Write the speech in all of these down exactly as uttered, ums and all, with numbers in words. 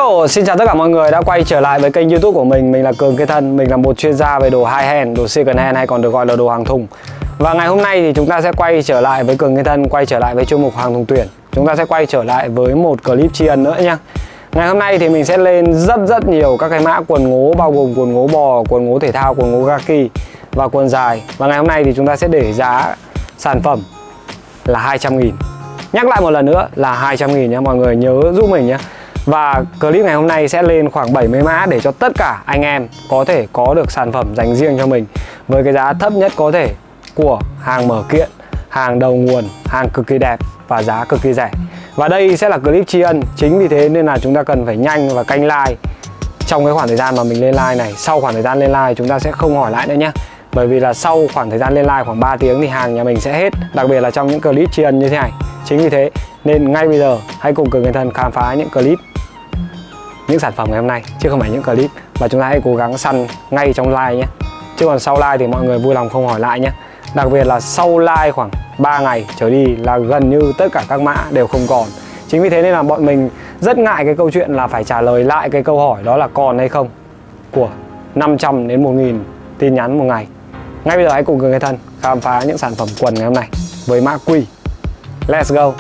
Hello, xin chào tất cả mọi người đã quay trở lại với kênh YouTube của mình. Mình là Cường Cây Thân, mình là một chuyên gia về đồ high end, đồ second hand hay còn được gọi là đồ hàng thùng. Và ngày hôm nay thì chúng ta sẽ quay trở lại với Cường Cây Thân, quay trở lại với chuyên mục hàng thùng tuyển. Chúng ta sẽ quay trở lại với một clip tri ân nữa nha. Ngày hôm nay thì mình sẽ lên rất rất nhiều các cái mã quần ngố, bao gồm quần ngố bò, quần ngố thể thao, quần ngố kaki và quần dài. Và ngày hôm nay thì chúng ta sẽ để giá sản phẩm là hai trăm nghìn. Nhắc lại một lần nữa là hai trăm nghìn nha, mọi người nhớ giúp mình nhé. Và clip ngày hôm nay sẽ lên khoảng bảy mươi mã để cho tất cả anh em có thể có được sản phẩm dành riêng cho mình với cái giá thấp nhất có thể của hàng mở kiện, hàng đầu nguồn, hàng cực kỳ đẹp và giá cực kỳ rẻ. Và đây sẽ là clip tri ân, chính vì thế nên là chúng ta cần phải nhanh và canh like trong cái khoảng thời gian mà mình lên like này. Sau khoảng thời gian lên like chúng ta sẽ không hỏi lại nữa nhé. Bởi vì là sau khoảng thời gian lên like khoảng ba tiếng thì hàng nhà mình sẽ hết, đặc biệt là trong những clip tri ân như thế này. Chính vì thế nên ngay bây giờ hãy cùng Cường Cây Thân khám phá những clip, những sản phẩm ngày hôm nay chứ không phải những clip. Và chúng ta hãy cố gắng săn ngay trong like nhé, chứ còn sau like thì mọi người vui lòng không hỏi lại nhé. Đặc biệt là sau like khoảng ba ngày trở đi là gần như tất cả các mã đều không còn. Chính vì thế nên là bọn mình rất ngại cái câu chuyện là phải trả lời lại cái câu hỏi đó là còn hay không của năm trăm đến một nghìn tin nhắn một ngày. Ngay bây giờ hãy cùng Cường Cây Thân khám phá những sản phẩm quần ngày hôm nay với mã Quy. Let's go.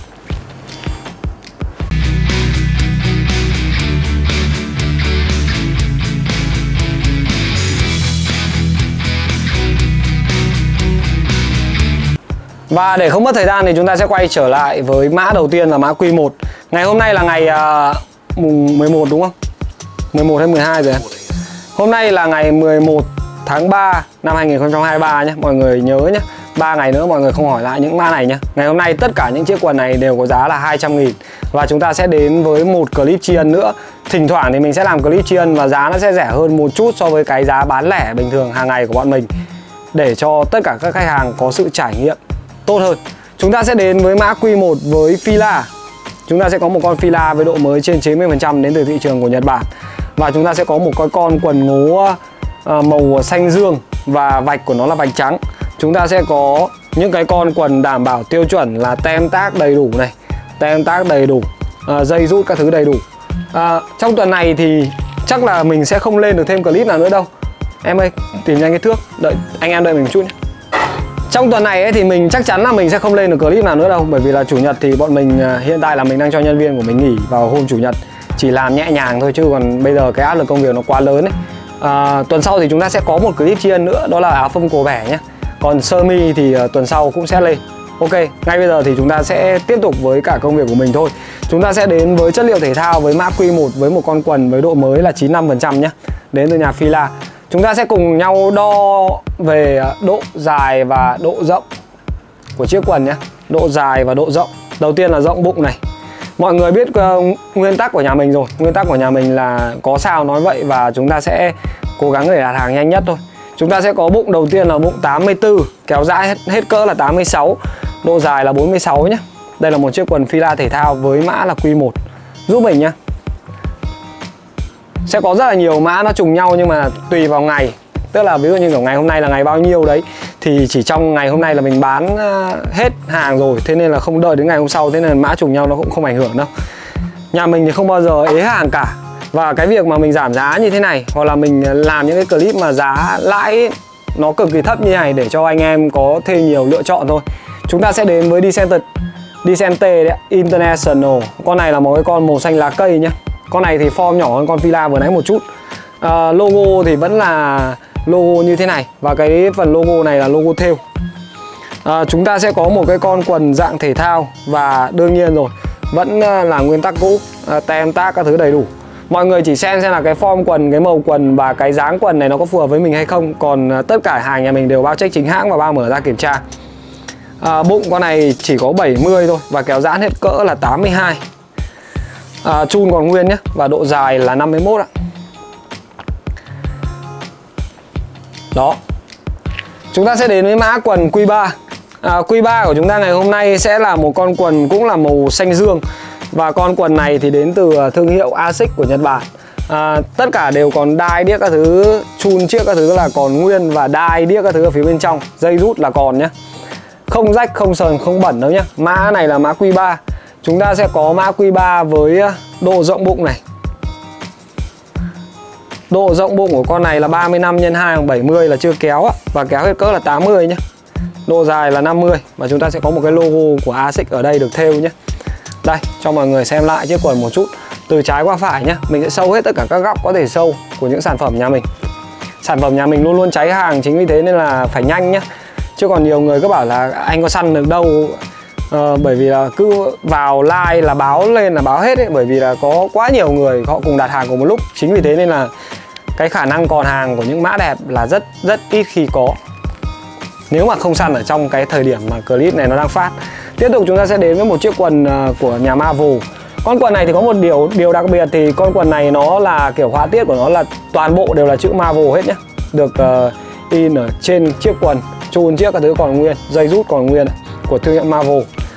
Và để không mất thời gian thì chúng ta sẽ quay trở lại với mã đầu tiên là mã Quy một. Ngày hôm nay là ngày uh, mùng mười một đúng không? mười một hay mười hai rồi. Hôm nay là ngày mười một tháng ba năm hai nghìn không trăm hai mươi ba nhé. Mọi người nhớ nhé, ba ngày nữa mọi người không hỏi lại những mã này nhé. Ngày hôm nay tất cả những chiếc quần này đều có giá là hai trăm nghìn. Và chúng ta sẽ đến với một clip tri ân nữa. Thỉnh thoảng thì mình sẽ làm clip tri ân và giá nó sẽ rẻ hơn một chút so với cái giá bán lẻ bình thường hàng ngày của bọn mình, để cho tất cả các khách hàng có sự trải nghiệm tốt hơn. Chúng ta sẽ đến với mã Quy một với Fila. Chúng ta sẽ có một con Fila với độ mới trên chín mươi phần trăm đến từ thị trường của Nhật Bản. Và chúng ta sẽ có một cái con quần ngố uh, màu xanh dương và vạch của nó là vạch trắng. Chúng ta sẽ có những cái con quần đảm bảo tiêu chuẩn là tem tag đầy đủ này, tem tag đầy đủ, uh, dây rút các thứ đầy đủ. uh, Trong tuần này thì chắc là mình sẽ không lên được thêm clip nào nữa đâu. Em ơi, tìm nhanh cái thước, đợi anh em đợi mình một chút nhé. Trong tuần này ấy, thì mình chắc chắn là mình sẽ không lên được clip nào nữa đâu. Bởi vì là chủ nhật thì bọn mình hiện tại là mình đang cho nhân viên của mình nghỉ vào hôm chủ nhật, chỉ làm nhẹ nhàng thôi, chứ còn bây giờ cái áp lực công việc nó quá lớn ấy. À, tuần sau thì chúng ta sẽ có một clip tri ân nữa, đó là áo phông cổ bẻ nhé. Còn sơ mi thì uh, tuần sau cũng sẽ lên. Ok, ngay bây giờ thì chúng ta sẽ tiếp tục với cả công việc của mình thôi. Chúng ta sẽ đến với chất liệu thể thao với mã Quy một với một con quần với độ mới là chín mươi lăm phần trăm nhé, đến từ nhà Fila. Chúng ta sẽ cùng nhau đo về độ dài và độ rộng của chiếc quần nhé. Độ dài và độ rộng. Đầu tiên là rộng bụng này. Mọi người biết uh, nguyên tắc của nhà mình rồi. Nguyên tắc của nhà mình là có sao nói vậy. Và chúng ta sẽ cố gắng để đặt hàng nhanh nhất thôi. Chúng ta sẽ có bụng đầu tiên là bụng tám mươi tư, kéo dãi hết, hết cỡ là tám mươi sáu, độ dài là bốn mươi sáu nhé. Đây là một chiếc quần Fila thể thao với mã là Quy một. Giúp mình nhé. Sẽ có rất là nhiều mã nó trùng nhau nhưng mà tùy vào ngày. Tức là ví dụ như kiểu ngày hôm nay là ngày bao nhiêu đấy, thì chỉ trong ngày hôm nay là mình bán hết hàng rồi, thế nên là không đợi đến ngày hôm sau, thế nên mã trùng nhau nó cũng không ảnh hưởng đâu. Nhà mình thì không bao giờ ế hàng cả. Và cái việc mà mình giảm giá như thế này, hoặc là mình làm những cái clip mà giá lãi ấy, nó cực kỳ thấp như này để cho anh em có thêm nhiều lựa chọn thôi. Chúng ta sẽ đến với Descente Descente đấy, International. Con này là một cái con màu xanh lá cây nhá. Con này thì form nhỏ hơn con Fila vừa nãy một chút. à, Logo thì vẫn là logo như thế này. Và cái phần logo này là logo thêu. à, Chúng ta sẽ có một cái con quần dạng thể thao. Và đương nhiên rồi, vẫn là nguyên tắc cũ, à, tem tag các thứ đầy đủ. Mọi người chỉ xem xem là cái form quần, cái màu quần và cái dáng quần này nó có phù hợp với mình hay không. Còn tất cả hàng nhà mình đều bao check chính hãng và bao mở ra kiểm tra. à, Bụng con này chỉ có bảy mươi thôi. Và kéo giãn hết cỡ là tám mươi hai. À, chun còn nguyên nhé. Và độ dài là năm mươi mốt ạ. Đó. Chúng ta sẽ đến với mã quần Quy ba. à, Quy ba của chúng ta ngày hôm nay sẽ là một con quần cũng là màu xanh dương. Và con quần này thì đến từ thương hiệu Asics của Nhật Bản. à, Tất cả đều còn đai điếc các thứ, chun chiếc các thứ là còn nguyên. Và đai điếc các thứ ở phía bên trong, dây rút là còn nhé. Không rách, không sờn, không bẩn đâu nhé. Mã này là mã Quy ba. Chúng ta sẽ có mã Quy ba với độ rộng bụng này, Độ rộng bụng của con này là ba mươi lăm nhân hai bằng bảy mươi là chưa kéo á, và kéo hết cỡ là tám mươi nhé. Độ dài là năm mươi và chúng ta sẽ có một cái logo của Asics ở đây được thêu nhé. Đây, cho mọi người xem lại chiếc quần một chút từ trái qua phải nhé. Mình sẽ sâu hết tất cả các góc có thể sâu của những sản phẩm nhà mình. Sản phẩm nhà mình luôn luôn cháy hàng, chính vì thế nên là phải nhanh nhé. Chứ còn nhiều người cứ bảo là anh có săn được đâu, ờ, bởi vì là cứ vào like là báo lên là báo hết ấy. Bởi vì là có quá nhiều người họ cùng đặt hàng cùng một lúc. Chính vì thế nên là cái khả năng còn hàng của những mã đẹp là rất rất ít khi có, nếu mà không săn ở trong cái thời điểm mà clip này nó đang phát. Tiếp tục chúng ta sẽ đến với một chiếc quần của nhà Marvel. Con quần này thì có một điều điều đặc biệt, thì con quần này nó là kiểu họa tiết của nó là toàn bộ đều là chữ Marvel hết nhé. Được uh, in ở trên chiếc quần, chun chiếc các thứ còn nguyên, dây rút còn nguyên của thương hiệu Marvel.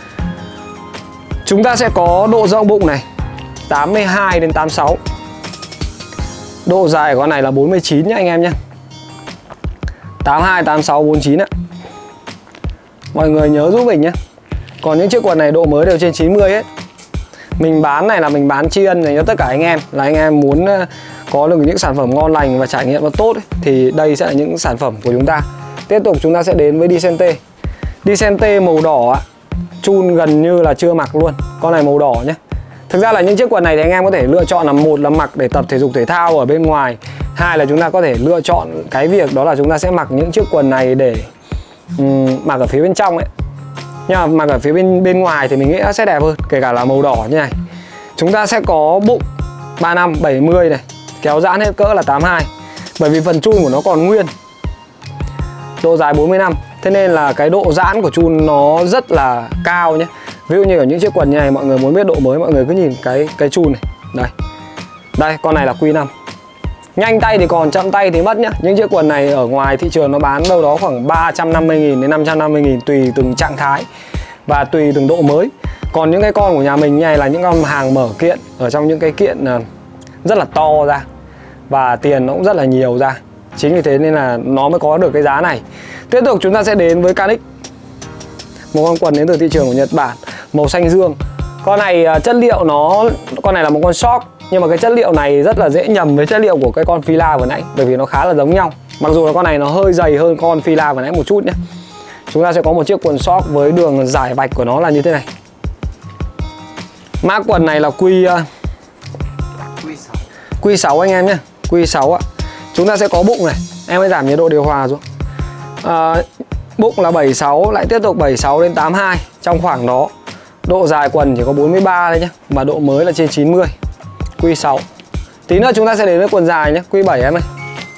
Chúng ta sẽ có độ rộng bụng này tám mươi hai đến tám mươi sáu. Độ dài của con này là bốn mươi chín nhé anh em nhé. tám mươi hai, tám mươi sáu, bốn mươi chín ạ. Mọi người nhớ giúp mình nhé. Còn những chiếc quần này độ mới đều trên chín mươi hết. Mình bán này là mình bán tri ân dành cho tất cả anh em, là anh em muốn có được những sản phẩm ngon lành và trải nghiệm nó tốt ấy, thì đây sẽ là những sản phẩm của chúng ta. Tiếp tục chúng ta sẽ đến với Decente. Decente màu đỏ ạ. Chun gần như là chưa mặc luôn. Con này màu đỏ nhé. Thực ra là những chiếc quần này thì anh em có thể lựa chọn là một là mặc để tập thể dục thể thao ở bên ngoài, hai là chúng ta có thể lựa chọn cái việc đó là chúng ta sẽ mặc những chiếc quần này để um, mặc ở phía bên trong ấy. Nhưng mà mặc ở phía bên bên ngoài thì mình nghĩ nó sẽ đẹp hơn, kể cả là màu đỏ như này. Chúng ta sẽ có bụng ba mươi lăm, bảy mươi này, kéo giãn hết cỡ là tám mươi hai. Bởi vì phần chun của nó còn nguyên. Độ dài bốn mươi lăm, thế nên là cái độ giãn của chun nó rất là cao nhé. Ví dụ như ở những chiếc quần như này, mọi người muốn biết độ mới, mọi người cứ nhìn cái cái chun này. Đây. Đây, con này là Q năm. Nhanh tay thì còn, chậm tay thì mất nhá. Những chiếc quần này ở ngoài thị trường nó bán đâu đó khoảng ba trăm năm mươi nghìn đến năm trăm năm mươi nghìn tùy từng trạng thái và tùy từng độ mới. Còn những cái con của nhà mình như này là những con hàng mở kiện, ở trong những cái kiện rất là to ra và tiền nó cũng rất là nhiều ra. Chính vì thế nên là nó mới có được cái giá này. Tiếp tục chúng ta sẽ đến với Canix. Một con quần đến từ thị trường của Nhật Bản, màu xanh dương. Con này chất liệu nó, con này là một con short, nhưng mà cái chất liệu này rất là dễ nhầm với chất liệu của cái con Fila vừa nãy, bởi vì nó khá là giống nhau. Mặc dù là con này nó hơi dày hơn con Fila vừa nãy một chút nhé. Chúng ta sẽ có một chiếc quần short với đường giải vạch của nó là như thế này. Mã quần này là Q Q sáu anh em nhé, Q sáu ạ. Chúng ta sẽ có bụng này, em hãy giảm nhiệt độ điều hòa xuống. À, bụng là bảy mươi sáu, lại tiếp tục bảy mươi sáu đến tám mươi hai, trong khoảng đó. Độ dài quần chỉ có bốn mươi ba thôi nhé, mà độ mới là trên chín mươi. Q sáu. Tí nữa chúng ta sẽ đến với quần dài nhé, Q bảy em ơi.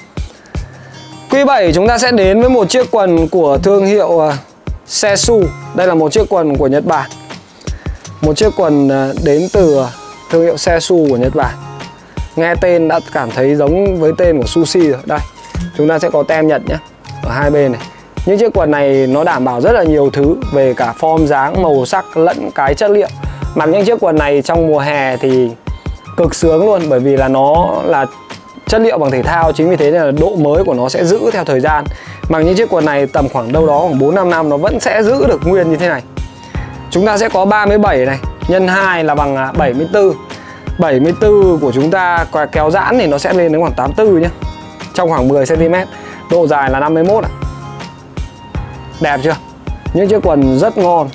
Q bảy chúng ta sẽ đến với một chiếc quần của thương hiệu uh, Sesu. Đây là một chiếc quần của Nhật Bản. Một chiếc quần uh, đến từ thương hiệu Sesu của Nhật Bản. Nghe tên đã cảm thấy giống với tên của sushi rồi. Đây, chúng ta sẽ có tem Nhật nhé, ở hai bên này. Những chiếc quần này nó đảm bảo rất là nhiều thứ về cả form dáng, màu sắc lẫn cái chất liệu. Mặc những chiếc quần này trong mùa hè thì cực sướng luôn, bởi vì là nó là chất liệu bằng thể thao, chính vì thế nên là độ mới của nó sẽ giữ theo thời gian. Mặc những chiếc quần này tầm khoảng đâu đó khoảng bốn năm năm nó vẫn sẽ giữ được nguyên như thế này. Chúng ta sẽ có ba mươi bảy này, nhân hai là bằng bảy mươi tư. bảy mươi tư của chúng ta kéo giãn thì nó sẽ lên đến khoảng tám mươi tư nhé, trong khoảng mười xăng ti mét. Độ dài là năm mươi mốt ạ. Đẹp chưa? Những chiếc quần rất ngon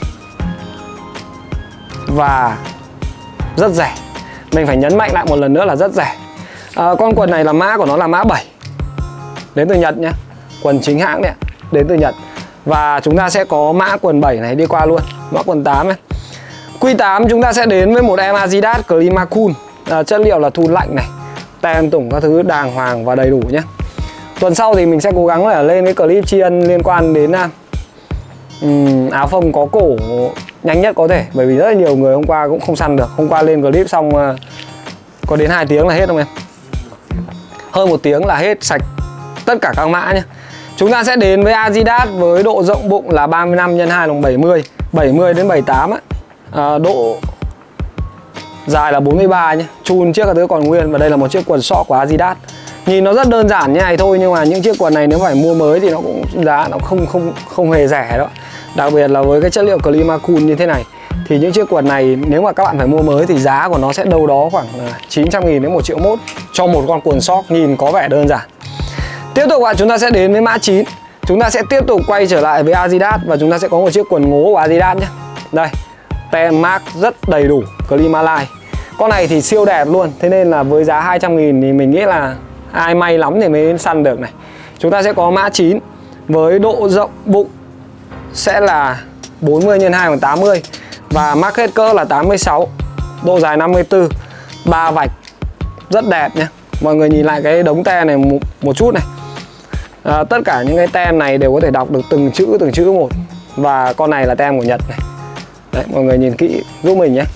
và rất rẻ. Mình phải nhấn mạnh lại một lần nữa là rất rẻ. à, Con quần này là mã của nó là mã bảy, đến từ Nhật nhé. Quần chính hãng đấy, đến từ Nhật. Và chúng ta sẽ có mã quần bảy này đi qua luôn, mã quần tám này. Q tám chúng ta sẽ đến với một em Adidas Climacool. à, Chất liệu là thun lạnh này, tem tủng các thứ đàng hoàng và đầy đủ nhé. Tuần sau thì mình sẽ cố gắng là lên cái clip tri ân liên quan đến um, áo phông có cổ nhanh nhất có thể. Bởi vì rất là nhiều người hôm qua cũng không săn được. Hôm qua lên clip xong uh, có đến hai tiếng là hết không em? Hơn một tiếng là hết sạch tất cả các mã nhé. Chúng ta sẽ đến với Adidas với độ rộng bụng là ba mươi lăm nhân hai bằng bảy mươi, bảy mươi đến bảy mươi tám á. À, độ dài là bốn mươi ba nhé. Chun chiếc các thứ còn nguyên. Và đây là một chiếc quần short của Adidas. Nhìn nó rất đơn giản như này thôi, nhưng mà những chiếc quần này nếu phải mua mới thì nó cũng giá nó không không không hề rẻ đó. Đặc biệt là với cái chất liệu Climacool như thế này. thì những chiếc quần này nếu mà các bạn phải mua mới thì giá của nó sẽ đâu đó khoảng chín trăm nghìn đến một triệu mốt cho một con quần sóc nhìn có vẻ đơn giản. Tiếp tục bạn, chúng ta sẽ đến với mã chín. Chúng ta sẽ tiếp tục quay trở lại với Adidas và chúng ta sẽ có một chiếc quần ngố của Adidas nhé. Đây, tem mác rất đầy đủ, Climaline. Con này thì siêu đẹp luôn, thế nên là với giá hai trăm nghìn thì mình nghĩ là ai may lắm thì mới săn được này. Chúng ta sẽ có mã chín với độ rộng bụng sẽ là bốn mươi nhân hai bằng tám mươi và mác hết cỡ là tám mươi sáu, độ dài năm mươi tư, ba vạch rất đẹp nhé. Mọi người nhìn lại cái đống tem này một, một chút này. À, tất cả những cái tem này đều có thể đọc được từng chữ từng chữ một. Và con này là tem của Nhật này. Đấy, mọi người nhìn kỹ giúp mình nhé.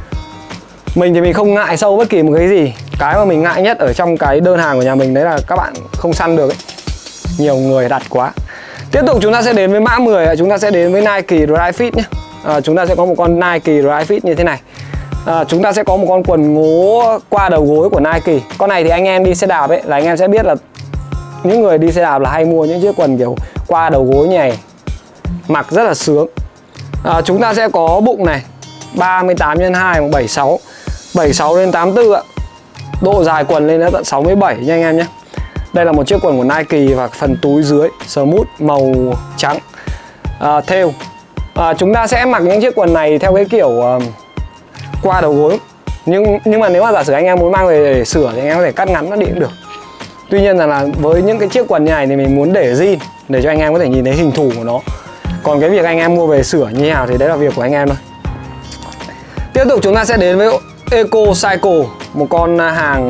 Mình thì mình không ngại sâu bất kỳ một cái gì. Cái mà mình ngại nhất ở trong cái đơn hàng của nhà mình đấy là các bạn không săn được ấy. Nhiều người đặt quá. Tiếp tục chúng ta sẽ đến với mã mười. Chúng ta sẽ đến với Nike Dry Fit nhé. À, chúng ta sẽ có một con Nike Dry Fit như thế này. À, chúng ta sẽ có một con quần ngố qua đầu gối của Nike. Con này thì anh em đi xe đạp ấy là anh em sẽ biết là những người đi xe đạp là hay mua những chiếc quần kiểu qua đầu gối như này, mặc rất là sướng. À, chúng ta sẽ có bụng này ba mươi tám nhân hai bằng bảy mươi sáu, bảy mươi sáu đến tám mươi tư ạ. Độ dài quần lên đến tận sáu mươi bảy nha anh em nhé. Đây là một chiếc quần của Nike và phần túi dưới smooth màu trắng à, thêu. À, chúng ta sẽ mặc những chiếc quần này theo cái kiểu uh, qua đầu gối. Nhưng nhưng mà nếu mà giả sử anh em muốn mang về để sửa thì anh em có thể cắt ngắn nó đi cũng được. Tuy nhiên là, là với những cái chiếc quần như này thì mình muốn để zin để cho anh em có thể nhìn thấy hình thù của nó. Còn cái việc anh em mua về sửa như thế nào thì đấy là việc của anh em thôi. Tiếp tục chúng ta sẽ đến với Eco Cycle, một con hàng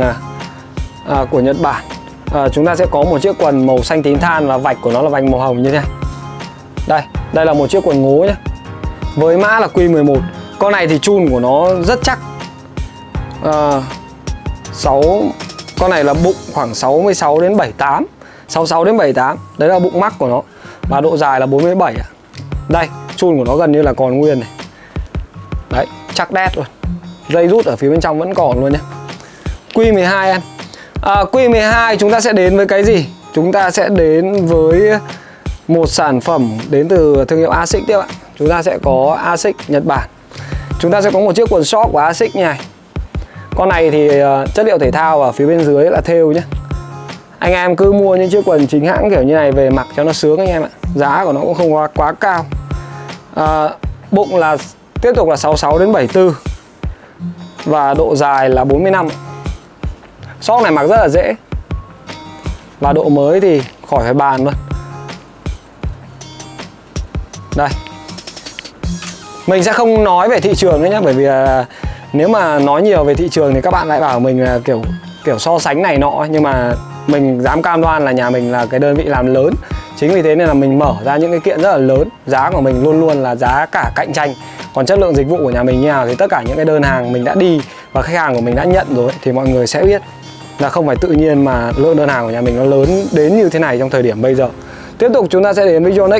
à, của Nhật Bản. À, chúng ta sẽ có một chiếc quần màu xanh tím than và vạch của nó là vạch màu hồng như thế này. Đây, đây là một chiếc quần ngố nhé. Với mã là Q mười một. Con này thì chun của nó rất chắc. À, sáu con này là bụng khoảng sáu mươi sáu đến bảy mươi tám, sáu mươi sáu đến bảy mươi tám. Đấy là bụng mắc của nó. Và độ dài là bốn mươi bảy. Đây, chun của nó gần như là còn nguyên này. Đấy, chắc đét luôn. Dây rút ở phía bên trong vẫn còn luôn nhé. Q mười hai em. À, Q mười hai chúng ta sẽ đến với cái gì? Chúng ta sẽ đến với một sản phẩm đến từ thương hiệu Asics tiếp ạ. Chúng ta sẽ có Asics Nhật Bản. Chúng ta sẽ có một chiếc quần short của Asics như này. Con này thì uh, chất liệu thể thao ở phía bên dưới là thêu nhé. Anh em cứ mua những chiếc quần chính hãng kiểu như này về mặc cho nó sướng anh em ạ. Giá của nó cũng không quá, quá cao. À, bụng là tiếp tục là sáu mươi sáu đến bảy mươi tư và độ dài là bốn mươi lăm. Short này mặc rất là dễ. Và độ mới thì khỏi phải bàn luôn. Đây. Mình sẽ không nói về thị trường nữa nhé, bởi vì là nếu mà nói nhiều về thị trường thì các bạn lại bảo mình là kiểu kiểu so sánh này nọ. Nhưng mà mình dám cam đoan là nhà mình là cái đơn vị làm lớn. Chính vì thế nên là mình mở ra những cái kiện rất là lớn. Giá của mình luôn luôn là giá cả cạnh tranh. Còn chất lượng dịch vụ của nhà mình như nào thì tất cả những cái đơn hàng mình đã đi và khách hàng của mình đã nhận rồi thì mọi người sẽ biết là không phải tự nhiên mà lượng đơn hàng của nhà mình nó lớn đến như thế này trong thời điểm bây giờ. Tiếp tục chúng ta sẽ đến với Yonex.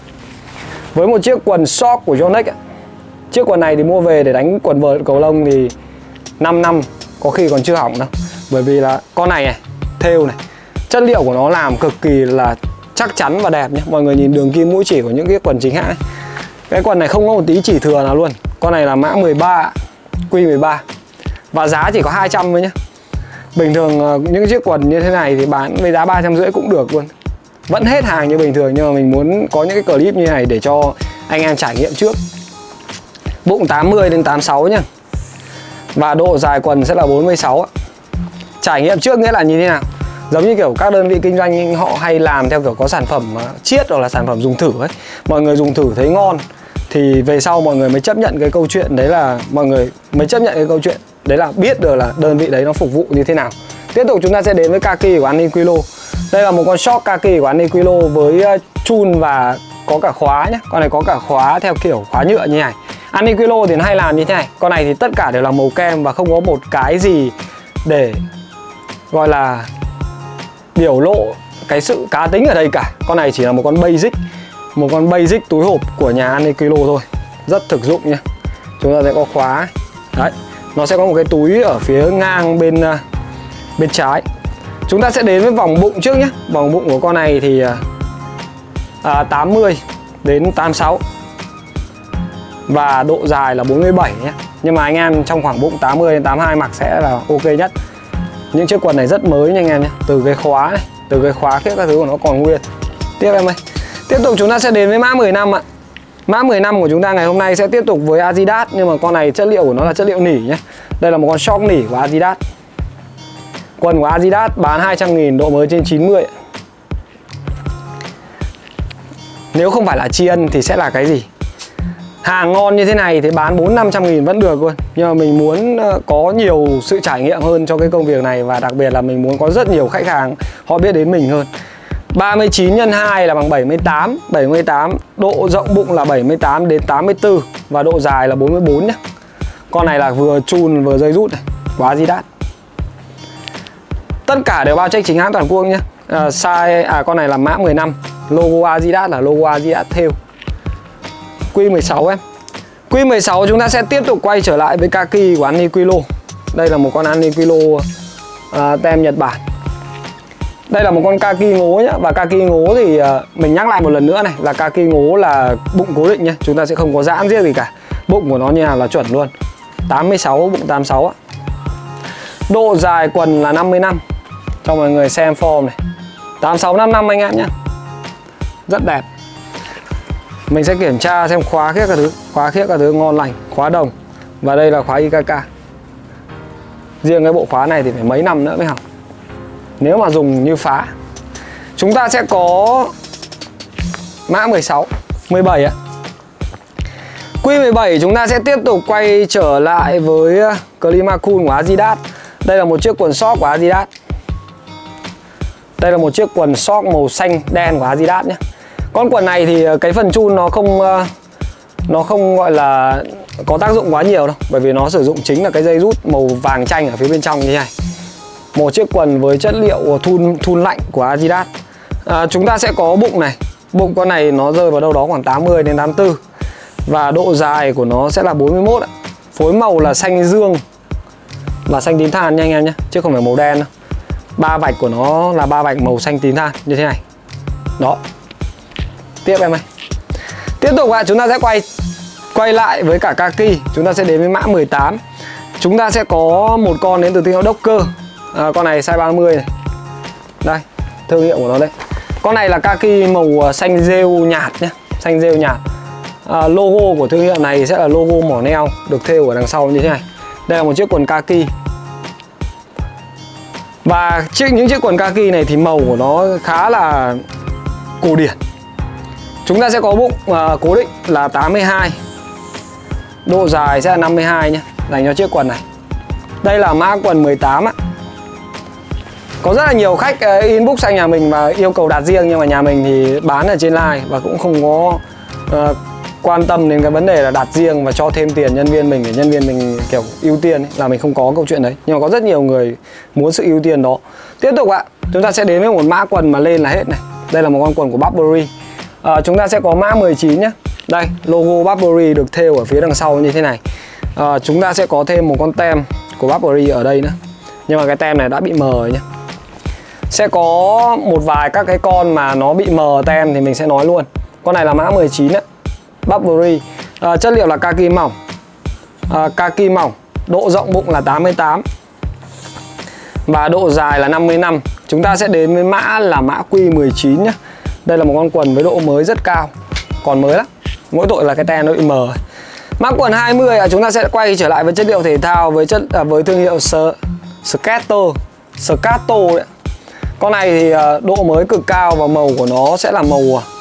Với một chiếc quần short của Yonex. Chiếc quần này thì mua về để đánh quần vợt cầu lông thì năm năm có khi còn chưa hỏng đâu. Bởi vì là con này này, thêu này, chất liệu của nó làm cực kỳ là chắc chắn và đẹp nhé. Mọi người nhìn đường kim mũi chỉ của những cái quần chính hãng. Cái quần này không có một tí chỉ thừa nào luôn. Con này là mã mười ba, Q mười ba. Và giá chỉ có hai trăm thôi nhé. Bình thường những chiếc quần như thế này thì bán với giá ba trăm rưỡi cũng được luôn. Vẫn hết hàng như bình thường, nhưng mà mình muốn có những cái clip như này để cho anh em trải nghiệm trước. Bụng tám mươi đến tám mươi sáu nhá. Và độ dài quần sẽ là bốn mươi sáu. Trải nghiệm trước nghĩa là như thế nào? Giống như kiểu các đơn vị kinh doanh họ hay làm theo kiểu có sản phẩm chiết hoặc là sản phẩm dùng thử ấy. Mọi người dùng thử thấy ngon thì về sau mọi người mới chấp nhận cái câu chuyện đấy là mọi người mới chấp nhận cái câu chuyện đấy là biết được là đơn vị đấy nó phục vụ như thế nào. Tiếp tục chúng ta sẽ đến với kaki của Aniquilo. Đây là một con short kaki của Aniquilo với chun và có cả khóa nhé. Con này có cả khóa theo kiểu khóa nhựa như này. Aniquilo thì nó hay làm như thế này. Con này thì tất cả đều là màu kem và không có một cái gì để gọi là biểu lộ cái sự cá tính ở đây cả. Con này chỉ là một con basic, một con basic túi hộp của nhà Aniquilo thôi. Rất thực dụng nha. Chúng ta sẽ có khóa. Đấy, nó sẽ có một cái túi ở phía ngang bên bên trái. Chúng ta sẽ đến với vòng bụng trước nhé. Vòng bụng của con này thì à, tám mươi đến tám mươi sáu. Và độ dài là bốn mươi bảy nhé. Nhưng mà anh em trong khoảng bụng tám mươi đến tám mươi hai mặc sẽ là ok nhất. Những chiếc quần này rất mới nha anh em nhé. Từ cái khóa này, từ cái khóa kia các thứ của nó còn nguyên. Tiếp em ơi. Tiếp tục chúng ta sẽ đến với mã mười lăm ạ. Mã mười lăm của chúng ta ngày hôm nay sẽ tiếp tục với Adidas. Nhưng mà con này chất liệu của nó là chất liệu nỉ nhé. Đây là một con short nỉ của Adidas. Quần của Adidas bán hai trăm nghìn, độ mới trên chín mươi. Nếu không phải là tri ân thì sẽ là cái gì? Hàng ngon như thế này thì bán bốn năm trăm nghìn vẫn được luôn. Nhưng mà mình muốn có nhiều sự trải nghiệm hơn cho cái công việc này. Và đặc biệt là mình muốn có rất nhiều khách hàng họ biết đến mình hơn. Ba mươi chín nhân hai là bằng bảy mươi tám. bảy mươi tám. Độ rộng bụng là bảy mươi tám đến tám mươi tư. Và độ dài là bốn mươi bốn nhé. Con này là vừa chun vừa dây rút này, của Adidas. Tất cả đều bao check chính hãng toàn quốc nhé. à, Size, à con này là mã mười lăm. Logo Adidas là logo Adidas thêu. Q mười sáu em. Q mười sáu chúng ta sẽ tiếp tục quay trở lại với Kaki của Aniquilo. Đây là một con Aniquilo à, tem Nhật Bản. Đây là một con Kaki ngố nhá. Và Kaki ngố thì à, mình nhắc lại một lần nữa này, là Kaki ngố là bụng cố định nhé. Chúng ta sẽ không có giãn riêng gì cả. Bụng của nó như nào là chuẩn luôn. Tám mươi sáu, bụng tám mươi sáu á. Độ dài quần là năm mươi lăm. Cho mọi người xem form này. Tám mươi sáu năm mươi lăm anh em nhé. Rất đẹp. Mình sẽ kiểm tra xem khóa khiếc các thứ. Khóa khiếc các thứ ngon lành. Khóa đồng. Và đây là khóa i ca ca. Riêng cái bộ khóa này thì phải mấy năm nữa mới học, nếu mà dùng như phá. Chúng ta sẽ có mã mười sáu, mười bảy ạ. Q mười bảy chúng ta sẽ tiếp tục quay trở lại với Climacool của Adidas. Đây là một chiếc quần short của Adidas. Đây là một chiếc quần short màu xanh đen của Adidas nhé. Con quần này thì cái phần chun nó không nó không gọi là có tác dụng quá nhiều đâu, bởi vì nó sử dụng chính là cái dây rút màu vàng chanh ở phía bên trong như thế này. Một chiếc quần với chất liệu thun thun lạnh của Adidas. à, Chúng ta sẽ có bụng này. Bụng con này nó rơi vào đâu đó khoảng tám mươi đến tám mươi tư. Và độ dài của nó sẽ là bốn mươi mốt ạ. Phối màu là xanh dương và xanh tím than nha anh em nhé, chứ không phải màu đen đâu. Ba vạch của nó là ba vạch màu xanh tím than như thế này. Đó. Tiếp em ơi. Tiếp tục ạ, chúng ta sẽ quay Quay lại với cả Kaki. Chúng ta sẽ đến với mã mười tám. Chúng ta sẽ có một con đến từ thương hiệu Docker. à, Con này size ba mươi này. Đây, thương hiệu của nó đây. Con này là Kaki màu xanh rêu nhạt nhé. Xanh rêu nhạt. à, Logo của thương hiệu này sẽ là logo mỏ neo, được thêu ở đằng sau như thế này. Đây là một chiếc quần Kaki. Và chiếc, những chiếc quần Kaki này thì màu của nó khá là cổ điển. Chúng ta sẽ có bụng uh, cố định là tám mươi hai. Độ dài sẽ là năm mươi hai nhé, dành cho chiếc quần này. Đây là mã quần mười tám á. Có rất là nhiều khách uh, inbox sang nhà mình và yêu cầu đặt riêng. Nhưng mà nhà mình thì bán ở trên live và cũng không có uh, quan tâm đến cái vấn đề là đặt riêng và cho thêm tiền nhân viên mình để nhân viên mình kiểu ưu tiên ấy, là mình không có câu chuyện đấy. Nhưng mà có rất nhiều người muốn sự ưu tiên đó. Tiếp tục ạ, chúng ta sẽ đến với một mã quần mà lên là hết này. Đây là một con quần của Burberry. à, Chúng ta sẽ có mã mười chín nhé. Đây, logo Burberry được thêu ở phía đằng sau như thế này. à, Chúng ta sẽ có thêm một con tem của Burberry ở đây nữa. Nhưng mà cái tem này đã bị mờ rồi nhé. Sẽ có một vài các cái con mà nó bị mờ tem thì mình sẽ nói luôn. Con này là mã mười chín á, Burberry. à, Chất liệu là kaki mỏng. à, Kaki mỏng. Độ rộng bụng là tám mươi tám. Và độ dài là năm mươi lăm. Chúng ta sẽ đến với mã là mã Q mười chín nhé. Đây là một con quần với độ mới rất cao. Còn mới lắm. Mỗi tội là cái tem nó bị mờ. Mã quần hai mươi à, chúng ta sẽ quay trở lại với chất liệu thể thao với chất à, với thương hiệu Scato. Scato đấy. Con này thì à, độ mới cực cao và màu của nó sẽ là màu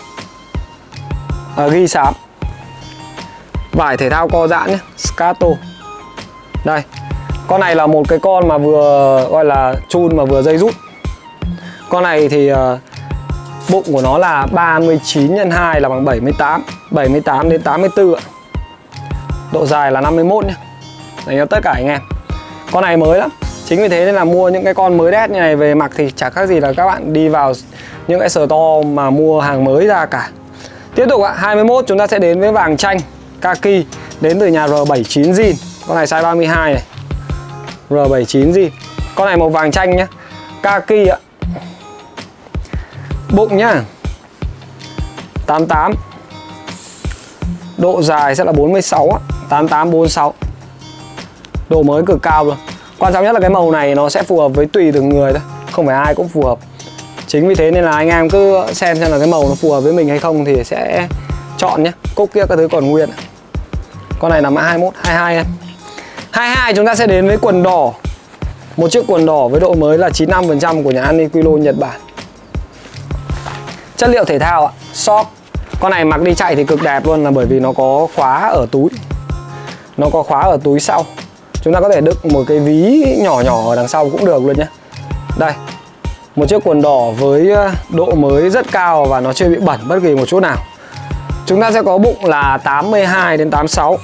à, ghi xám. Vải thể thao co giãn nhé, Scato. Đây. Con này là một cái con mà vừa gọi là chun mà vừa dây rút. Con này thì uh, bụng của nó là ba mươi chín nhân hai là bằng bảy mươi tám. bảy mươi tám đến tám mươi tư ạ. Độ dài là năm mươi mốt nhé. Dành cho tất cả anh em. Con này mới lắm. Chính vì thế nên là mua những cái con mới đét như này về mặc thì chả khác gì là các bạn đi vào những cái store mà mua hàng mới ra cả. Tiếp tục ạ, hai mươi mốt chúng ta sẽ đến với vàng chanh Kaki đến từ nhà R bảy mươi chín Jean. Con này size ba mươi hai này. R bảy mươi chín Jean. Con này màu vàng chanh nhé. Kaki ạ. Bụng nhá, tám mươi tám. Độ dài sẽ là bốn mươi sáu á, tám tám bốn sáu. Độ mới cực cao luôn. Quan trọng nhất là cái màu này nó sẽ phù hợp với tùy từng người thôi, không phải ai cũng phù hợp. Chính vì thế nên là anh em cứ xem xem là cái màu nó phù hợp với mình hay không thì sẽ chọn nhé. Cúc kia các thứ còn nguyên. Con này là mã hai mốt, hai mươi hai em. hai mươi hai chúng ta sẽ đến với quần đỏ. Một chiếc quần đỏ với độ mới là chín mươi lăm phần trăm của nhà Aniquilo Nhật Bản. Chất liệu thể thao ạ, short. Con này mặc đi chạy thì cực đẹp luôn, là bởi vì nó có khóa ở túi. Nó có khóa ở túi sau. Chúng ta có thể đựng một cái ví nhỏ nhỏ ở đằng sau cũng được luôn nhé. Đây, một chiếc quần đỏ với độ mới rất cao và nó chưa bị bẩn bất kỳ một chút nào. Chúng ta sẽ có bụng là tám mươi hai đến tám mươi sáu.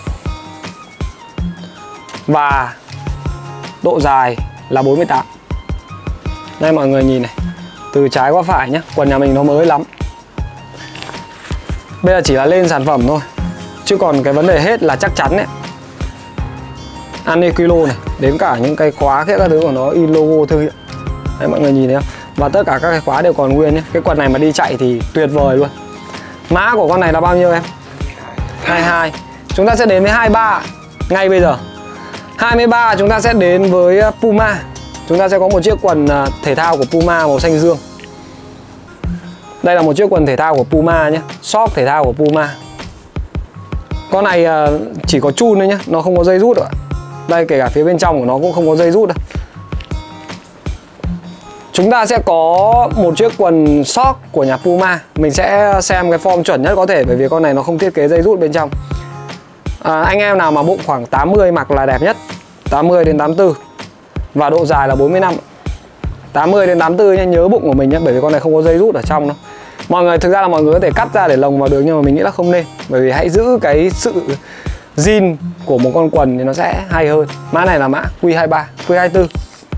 Và độ dài là bốn mươi tám. Đây mọi người nhìn này, từ trái qua phải nhé. Quần nhà mình nó mới lắm. Bây giờ chỉ là lên sản phẩm thôi, chứ còn cái vấn đề hết là chắc chắn đấy. Aniquilo này, đến cả những cái khóa kia các thứ của nó in logo thương hiệu. Đấy mọi người nhìn thấy không? Và tất cả các cái khóa đều còn nguyên nhé. Cái quần này mà đi chạy thì tuyệt vời luôn. Mã của con này là bao nhiêu em? hai mươi hai. Chúng ta sẽ đến với hai mươi ba ngay bây giờ. hai mươi ba chúng ta sẽ đến với Puma. Chúng ta sẽ có một chiếc quần thể thao của Puma màu xanh dương. Đây là một chiếc quần thể thao của Puma nhé. Short thể thao của Puma. Con này chỉ có chun thôi nhé, nó không có dây rút ạ. Đây, kể cả phía bên trong của nó cũng không có dây rút đâu. Chúng ta sẽ có một chiếc quần short của nhà Puma. Mình sẽ xem cái form chuẩn nhất có thể, bởi vì con này nó không thiết kế dây rút bên trong. à, Anh em nào mà bụng khoảng tám mươi mặc là đẹp nhất, tám mươi đến tám mươi tư. Và độ dài là bốn mươi lăm. tám mươi đến tám mươi tư nhé, nhớ bụng của mình nhé, bởi vì con này không có dây rút ở trong đâu. Mọi người, thực ra là mọi người có thể cắt ra để lồng vào được, nhưng mà mình nghĩ là không nên. Bởi vì hãy giữ cái sự zin của một con quần thì nó sẽ hay hơn. Mã này là mã Q hai mươi ba, Q hai mươi tư.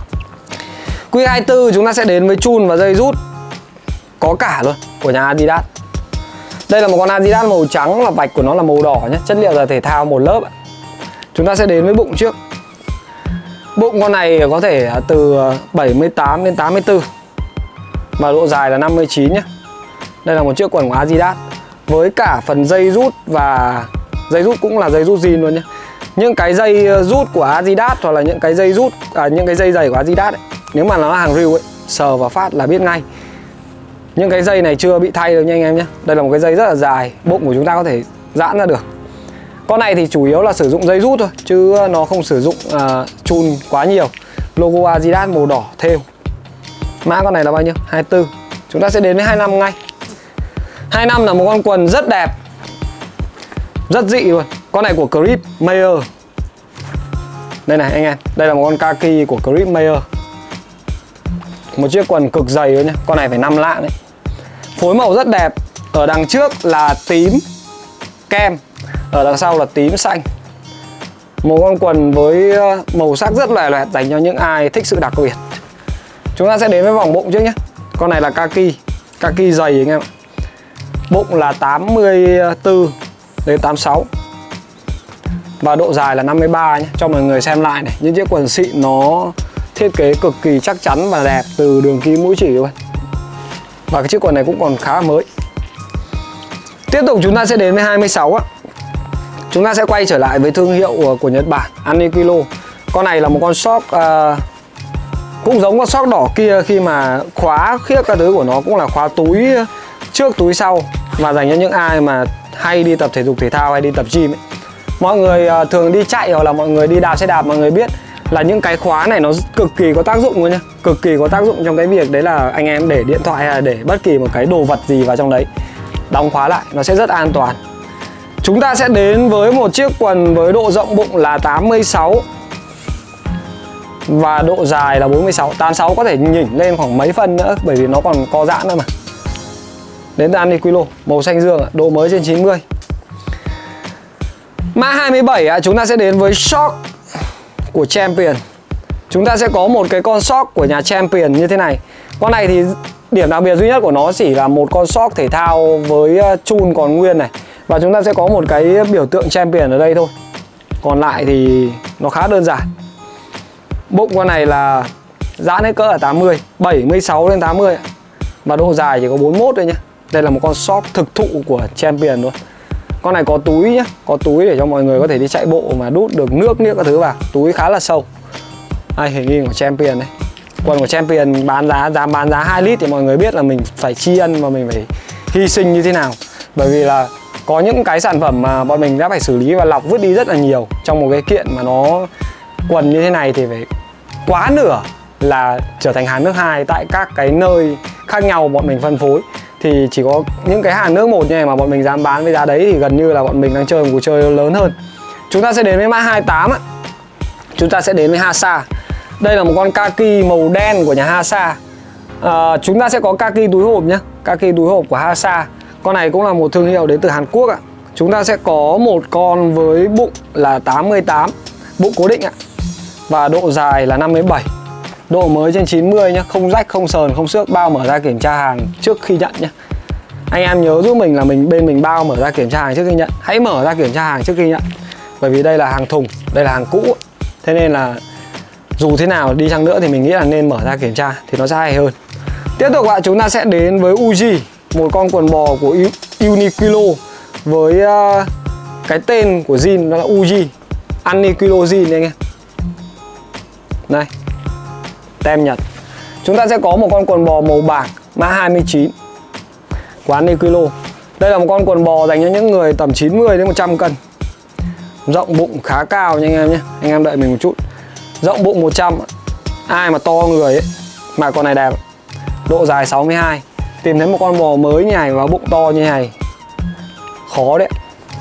Q hai mươi tư chúng ta sẽ đến với chun và dây rút có cả luôn của nhà Adidas. Đây là một con Adidas màu trắng, là vạch của nó là màu đỏ nhé. Chất liệu là thể thao một lớp. Chúng ta sẽ đến với bụng trước. Bụng con này có thể từ bảy mươi tám đến tám mươi tư. Và độ dài là năm mươi chín nhé. Đây là một chiếc quần của Adidas với cả phần dây rút, và dây rút cũng là dây rút zin luôn nhé. Những cái dây rút của Adidas hoặc là những cái dây rút à, những cái dây giày của Adidas ấy, nếu mà nó là hàng real ấy, sờ vào phát là biết ngay. Những cái dây này chưa bị thay được nha anh em nhé. Đây là một cái dây rất là dài, bụng của chúng ta có thể giãn ra được. Con này thì chủ yếu là sử dụng dây rút thôi, chứ nó không sử dụng uh, chun quá nhiều. Logo Adidas màu đỏ thêu. Mã con này là bao nhiêu? hai mươi tư. Chúng ta sẽ đến với hai mươi lăm ngay. hai mươi lăm là một con quần rất đẹp, rất dị luôn. Con này của Crip Mayer. Đây này anh em, đây là một con kaki của Crip Mayer. Một chiếc quần cực dày luôn nhé. Con này phải năm lạng đấy. Phối màu rất đẹp. Ở đằng trước là tím kem, ở đằng sau là tím xanh. Một con quần với màu sắc rất lòe loẹt, dành cho những ai thích sự đặc biệt. Chúng ta sẽ đến với vòng bụng trước nhé. Con này là kaki, kaki dày anh em ạ. Bụng là tám mươi tư đến tám mươi sáu. Và độ dài là năm mươi ba nhé. Cho mọi người xem lại này. Những chiếc quần xịn nó thiết kế cực kỳ chắc chắn và đẹp, từ đường kim mũi chỉ luôn. Và cái chiếc quần này cũng còn khá là mới. Tiếp tục chúng ta sẽ đến với hai mươi sáu á. Chúng ta sẽ quay trở lại với thương hiệu của Nhật Bản, Aniquilo. Con này là một con short uh, cũng giống con short đỏ kia, khi mà khóa khiếc các thứ của nó cũng là khóa túi trước túi sau, và dành cho những ai mà hay đi tập thể dục thể thao hay đi tập gym ấy. Mọi người uh, thường đi chạy hoặc là mọi người đi đạp xe đạp, mọi người biết là những cái khóa này nó cực kỳ có tác dụng luôn nhá. Cực kỳ có tác dụng trong cái việc đấy là anh em để điện thoại hay là để bất kỳ một cái đồ vật gì vào trong đấy, đóng khóa lại, nó sẽ rất an toàn. Chúng ta sẽ đến với một chiếc quần với độ rộng bụng là tám mươi sáu và độ dài là bốn mươi sáu. tám mươi sáu có thể nhỉnh lên khoảng mấy phân nữa, bởi vì nó còn co giãn nữa mà. Đến từ Aniquilo, màu xanh dương, độ mới trên chín mươi. Mã hai mươi bảy chúng ta sẽ đến với short của Champion. Chúng ta sẽ có một cái con short của nhà Champion như thế này. Con này thì điểm đặc biệt duy nhất của nó chỉ là một con short thể thao với chun còn nguyên này. Và chúng ta sẽ có một cái biểu tượng Champion ở đây thôi. Còn lại thì nó khá đơn giản. Bụng con này là giãn hết cỡ ở tám mươi, bảy mươi sáu đến tám mươi. Và độ dài chỉ có bốn mươi mốt thôi nhé. Đây là một con short thực thụ của Champion luôn. Con này có túi nhá, có túi để cho mọi người có thể đi chạy bộ mà đút được nước nước các thứ vào. Túi khá là sâu. Đây, hình in của Champion đấy. Quần của Champion bán giá, giá bán giá hai lít thì mọi người biết là mình phải tri ân và mình phải hy sinh như thế nào. Bởi vì là có những cái sản phẩm mà bọn mình đã phải xử lý và lọc vứt đi rất là nhiều. Trong một cái kiện mà nó quần như thế này thì phải quá nửa là trở thành hàng nước hai tại các cái nơi khác nhau bọn mình phân phối. Thì chỉ có những cái hàng nước một như này mà bọn mình dám bán với giá đấy thì gần như là bọn mình đang chơi một cuộc chơi lớn hơn. Chúng ta sẽ đến với mã hai mươi tám á. Chúng ta sẽ đến với Hasa. Đây là một con kaki màu đen của nhà Hasa. à, Chúng ta sẽ có kaki túi hộp nhé. Kaki túi hộp của Hasa. Con này cũng là một thương hiệu đến từ Hàn Quốc ạ. Chúng ta sẽ có một con với bụng là tám mươi tám, bụng cố định ạ. Và độ dài là năm mươi bảy. Độ mới trên chín mươi nhé. Không rách, không sờn, không xước. Bao mở ra kiểm tra hàng trước khi nhận nhé. Anh em nhớ giúp mình là mình bên mình bao mở ra kiểm tra hàng trước khi nhận. Hãy mở ra kiểm tra hàng trước khi nhận. Bởi vì đây là hàng thùng, đây là hàng cũ. Thế nên là dù thế nào đi chăng nữa thì mình nghĩ là nên mở ra kiểm tra thì nó sẽ hay hơn. Tiếp tục ạ, chúng ta sẽ đến với Uzi. Một con quần bò của Uniqlo với uh, cái tên của jean đó là Uzi, Uniqlo jean anh em. Đây, tem Nhật. Chúng ta sẽ có một con quần bò màu bạc mã hai mươi chín của Uniqlo. Đây là một con quần bò dành cho những người tầm chín mươi đến một trăm cân. Rộng bụng khá cao nha anh em nhé. Anh em đợi mình một chút. Rộng bụng một trăm. Ai mà to người ấy mà con này đẹp. Độ dài sáu mươi hai. Tìm thấy một con bò mới như này và bụng to như này khó đấy.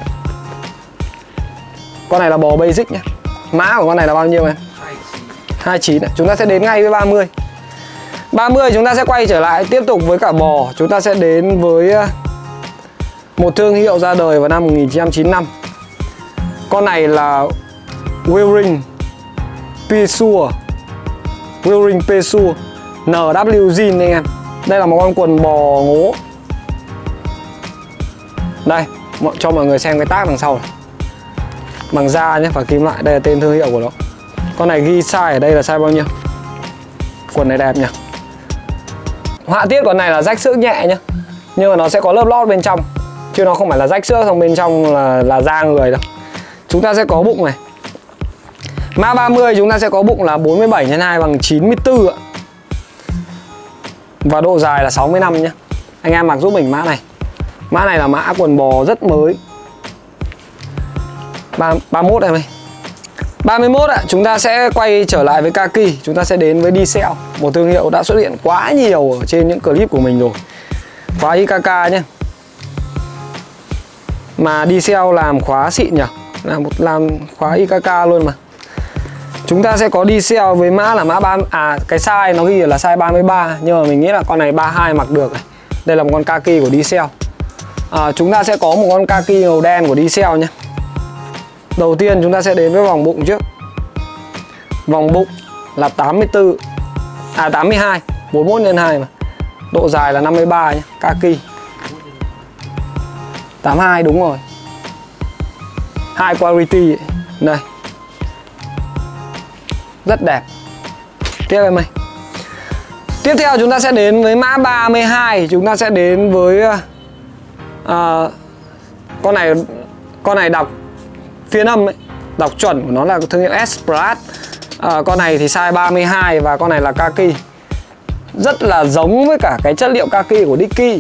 Con này là bò basic nhé. Mã của con này là bao nhiêu em? hai mươi chín. Chúng ta sẽ đến ngay với ba mươi. ba mươi chúng ta sẽ quay trở lại tiếp tục với cả bò. Chúng ta sẽ đến với một thương hiệu ra đời vào năm một nghìn chín trăm chín mươi lăm. Con này là Wearing Pesur, Wearing Pesur en vê jean anh em. Đây là một con quần bò ngố. Đây, cho mọi người xem cái tag đằng sau này. Bằng da nhé, và kim loại. Đây là tên thương hiệu của nó. Con này ghi size ở đây là size bao nhiêu. Quần này đẹp nhỉ. Họa tiết con này là rách xước nhẹ nhá. Nhưng mà nó sẽ có lớp lót bên trong. Chứ nó không phải là rách xước xong bên trong là, là da người đâu. Chúng ta sẽ có bụng này. Mã ba mươi chúng ta sẽ có bụng là bốn mươi bảy nhân hai bằng chín mươi tư ạ. Và độ dài là sáu mươi lăm nhé. Anh em mặc giúp mình mã này. Mã này là mã quần bò rất mới. ba mươi mốt em ơi. ba mươi mốt ạ, chúng ta sẽ quay trở lại với kaki. Chúng ta sẽ đến với Diesel, một thương hiệu đã xuất hiện quá nhiều ở trên những clip của mình rồi. Khóa i ca ca nhé. Mà Diesel làm khóa xịn nhỉ. Làm, làm khóa i ca ca luôn mà. Chúng ta sẽ có Diesel với mã là mã ba. À, cái size nó ghi là size ba mươi ba. Nhưng mà mình nghĩ là con này ba mươi hai mặc được này. Đây là một con kaki của Diesel. à, Chúng ta sẽ có một con kaki màu đen của Diesel nhé. Đầu tiên chúng ta sẽ đến với vòng bụng trước. Vòng bụng là tám mươi tư. À tám mươi hai, bốn mươi mốt nhân hai mà. Độ dài là năm mươi ba nhé, kaki. tám mươi hai đúng rồi. High quality ấy. Đây. Rất đẹp. Tiếp em ơi. Tiếp theo chúng ta sẽ đến với mã ba mươi hai. Chúng ta sẽ đến với uh, con này con này đọc phiên âm ấy, đọc chuẩn của nó là thương hiệu Esprat. À, con này thì size ba mươi hai và con này là kaki. Rất là giống với cả cái chất liệu kaki của Dickie.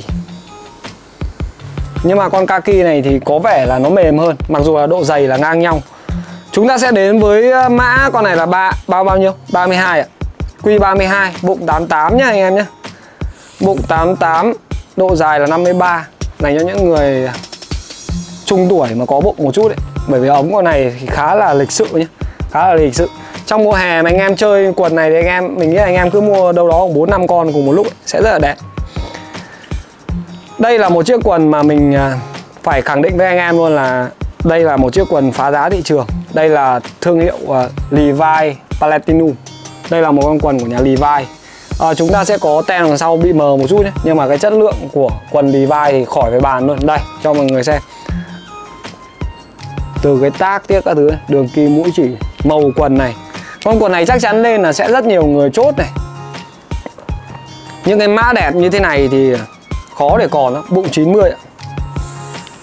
Nhưng mà con kaki này thì có vẻ là nó mềm hơn, mặc dù là độ dày là ngang nhau. Chúng ta sẽ đến với mã con này là ba bao bao nhiêu? ba mươi hai ạ. Q ba mươi hai, bụng tám mươi tám nhá anh em nhé. Bụng tám mươi tám, độ dài là năm mươi ba. Dành cho những người trung tuổi mà có bụng một chút ấy. Bởi vì ống con này thì khá là lịch sự nhé. Khá là lịch sự. Trong mùa hè mà anh em chơi quần này thì anh em mình nghĩ là anh em cứ mua đâu đó bốn năm con cùng một lúc ấy, sẽ rất là đẹp. Đây là một chiếc quần mà mình phải khẳng định với anh em luôn là đây là một chiếc quần phá giá thị trường. Đây là thương hiệu uh, Levi Platinum. Đây là một con quần của nhà Levi. À, chúng ta sẽ có tem đằng sau bị mờ một chút nhé. Nhưng mà cái chất lượng của quần Levi thì khỏi phải bàn luôn. Đây, cho mọi người xem. Từ cái tác tiếc các thứ này, đường kim mũi chỉ, màu quần này. Con quần này chắc chắn lên là sẽ rất nhiều người chốt này. Những cái mã đẹp như thế này thì khó để còn đó. Bụng chín mươi ạ.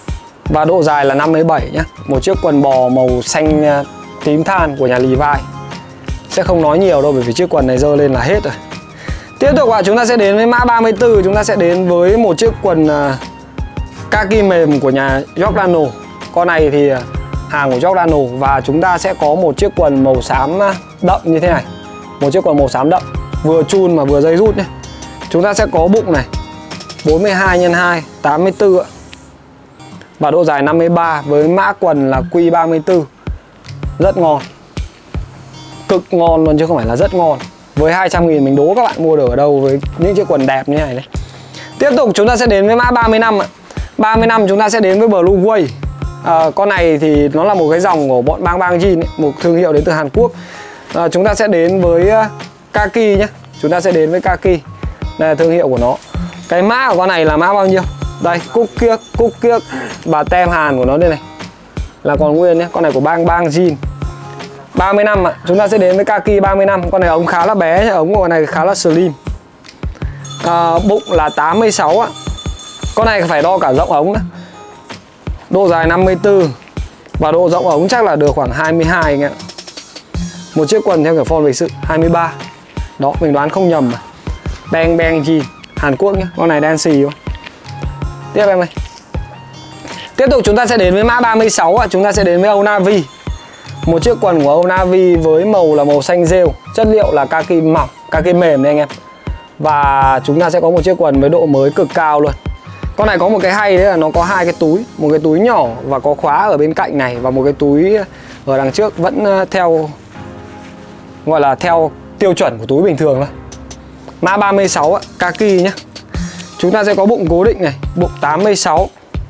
Và độ dài là năm mươi bảy nhá. Một chiếc quần bò màu xanh tím than của nhà Levi. Sẽ không nói nhiều đâu bởi vì chiếc quần này dơ lên là hết rồi. Tiếp tục ạ, chúng ta sẽ đến với mã ba mươi tư. Chúng ta sẽ đến với một chiếc quần uh, kaki mềm của nhà Giordano. Con này thì hàng của Giordano. Và chúng ta sẽ có một chiếc quần màu xám đậm như thế này. Một chiếc quần màu xám đậm, vừa chun mà vừa dây rút nhé. Chúng ta sẽ có bụng này bốn mươi hai nhân hai, tám mươi tư ạ. Và độ dài năm mươi ba với mã quần là Q ba mươi tư. Rất ngon. Cực ngon luôn chứ không phải là rất ngon. Với hai trăm nghìn mình đố các bạn mua được ở đâu với những chiếc quần đẹp như này đấy. Tiếp tục chúng ta sẽ đến với mã ba mươi lăm ạ. ba mươi lăm chúng ta sẽ đến với Blue Way. à, Con này thì nó là một cái dòng của bọn Bang Bang Jean ấy, một thương hiệu đến từ Hàn Quốc. à, Chúng ta sẽ đến với Kaki nhé. Chúng ta sẽ đến với Kaki. Đây là thương hiệu của nó. Cái mã của con này là mã bao nhiêu? Đây, cúc kiếc, cúc kiếc. Và tem Hàn của nó đây này là còn nguyên nhé. Con này của Bang Bang Jean. ba mươi lăm ạ. Chúng ta sẽ đến với Kaki ba mươi lăm. Con này ống khá là bé, ống của con này khá là slim. à, Bụng là tám mươi sáu ạ. Con này phải đo cả rộng ống nữa. Độ dài năm mươi tư. Và độ rộng ống chắc là được khoảng hai mươi hai anh ạ. Một chiếc quần theo kiểu form lịch sự hai mươi ba. Đó, mình đoán không nhầm mà. Bang Bang Jean Hàn Quốc nhé. Con này đen xì quá. Tiếp em ơi. Tiếp tục chúng ta sẽ đến với mã ba mươi sáu ạ. Chúng ta sẽ đến với Old Navy. Một chiếc quần của Old Navy với màu là màu xanh rêu. Chất liệu là kaki mỏng, kaki mềm đây anh em. Và chúng ta sẽ có một chiếc quần với độ mới cực cao luôn. Con này có một cái hay đấy là nó có hai cái túi. Một cái túi nhỏ và có khóa ở bên cạnh này. Và một cái túi ở đằng trước vẫn theo, gọi là theo tiêu chuẩn của túi bình thường thôi. Mã ba mươi sáu ạ, Kaki nhé. Chúng ta sẽ có bụng cố định này, bụng tám mươi sáu.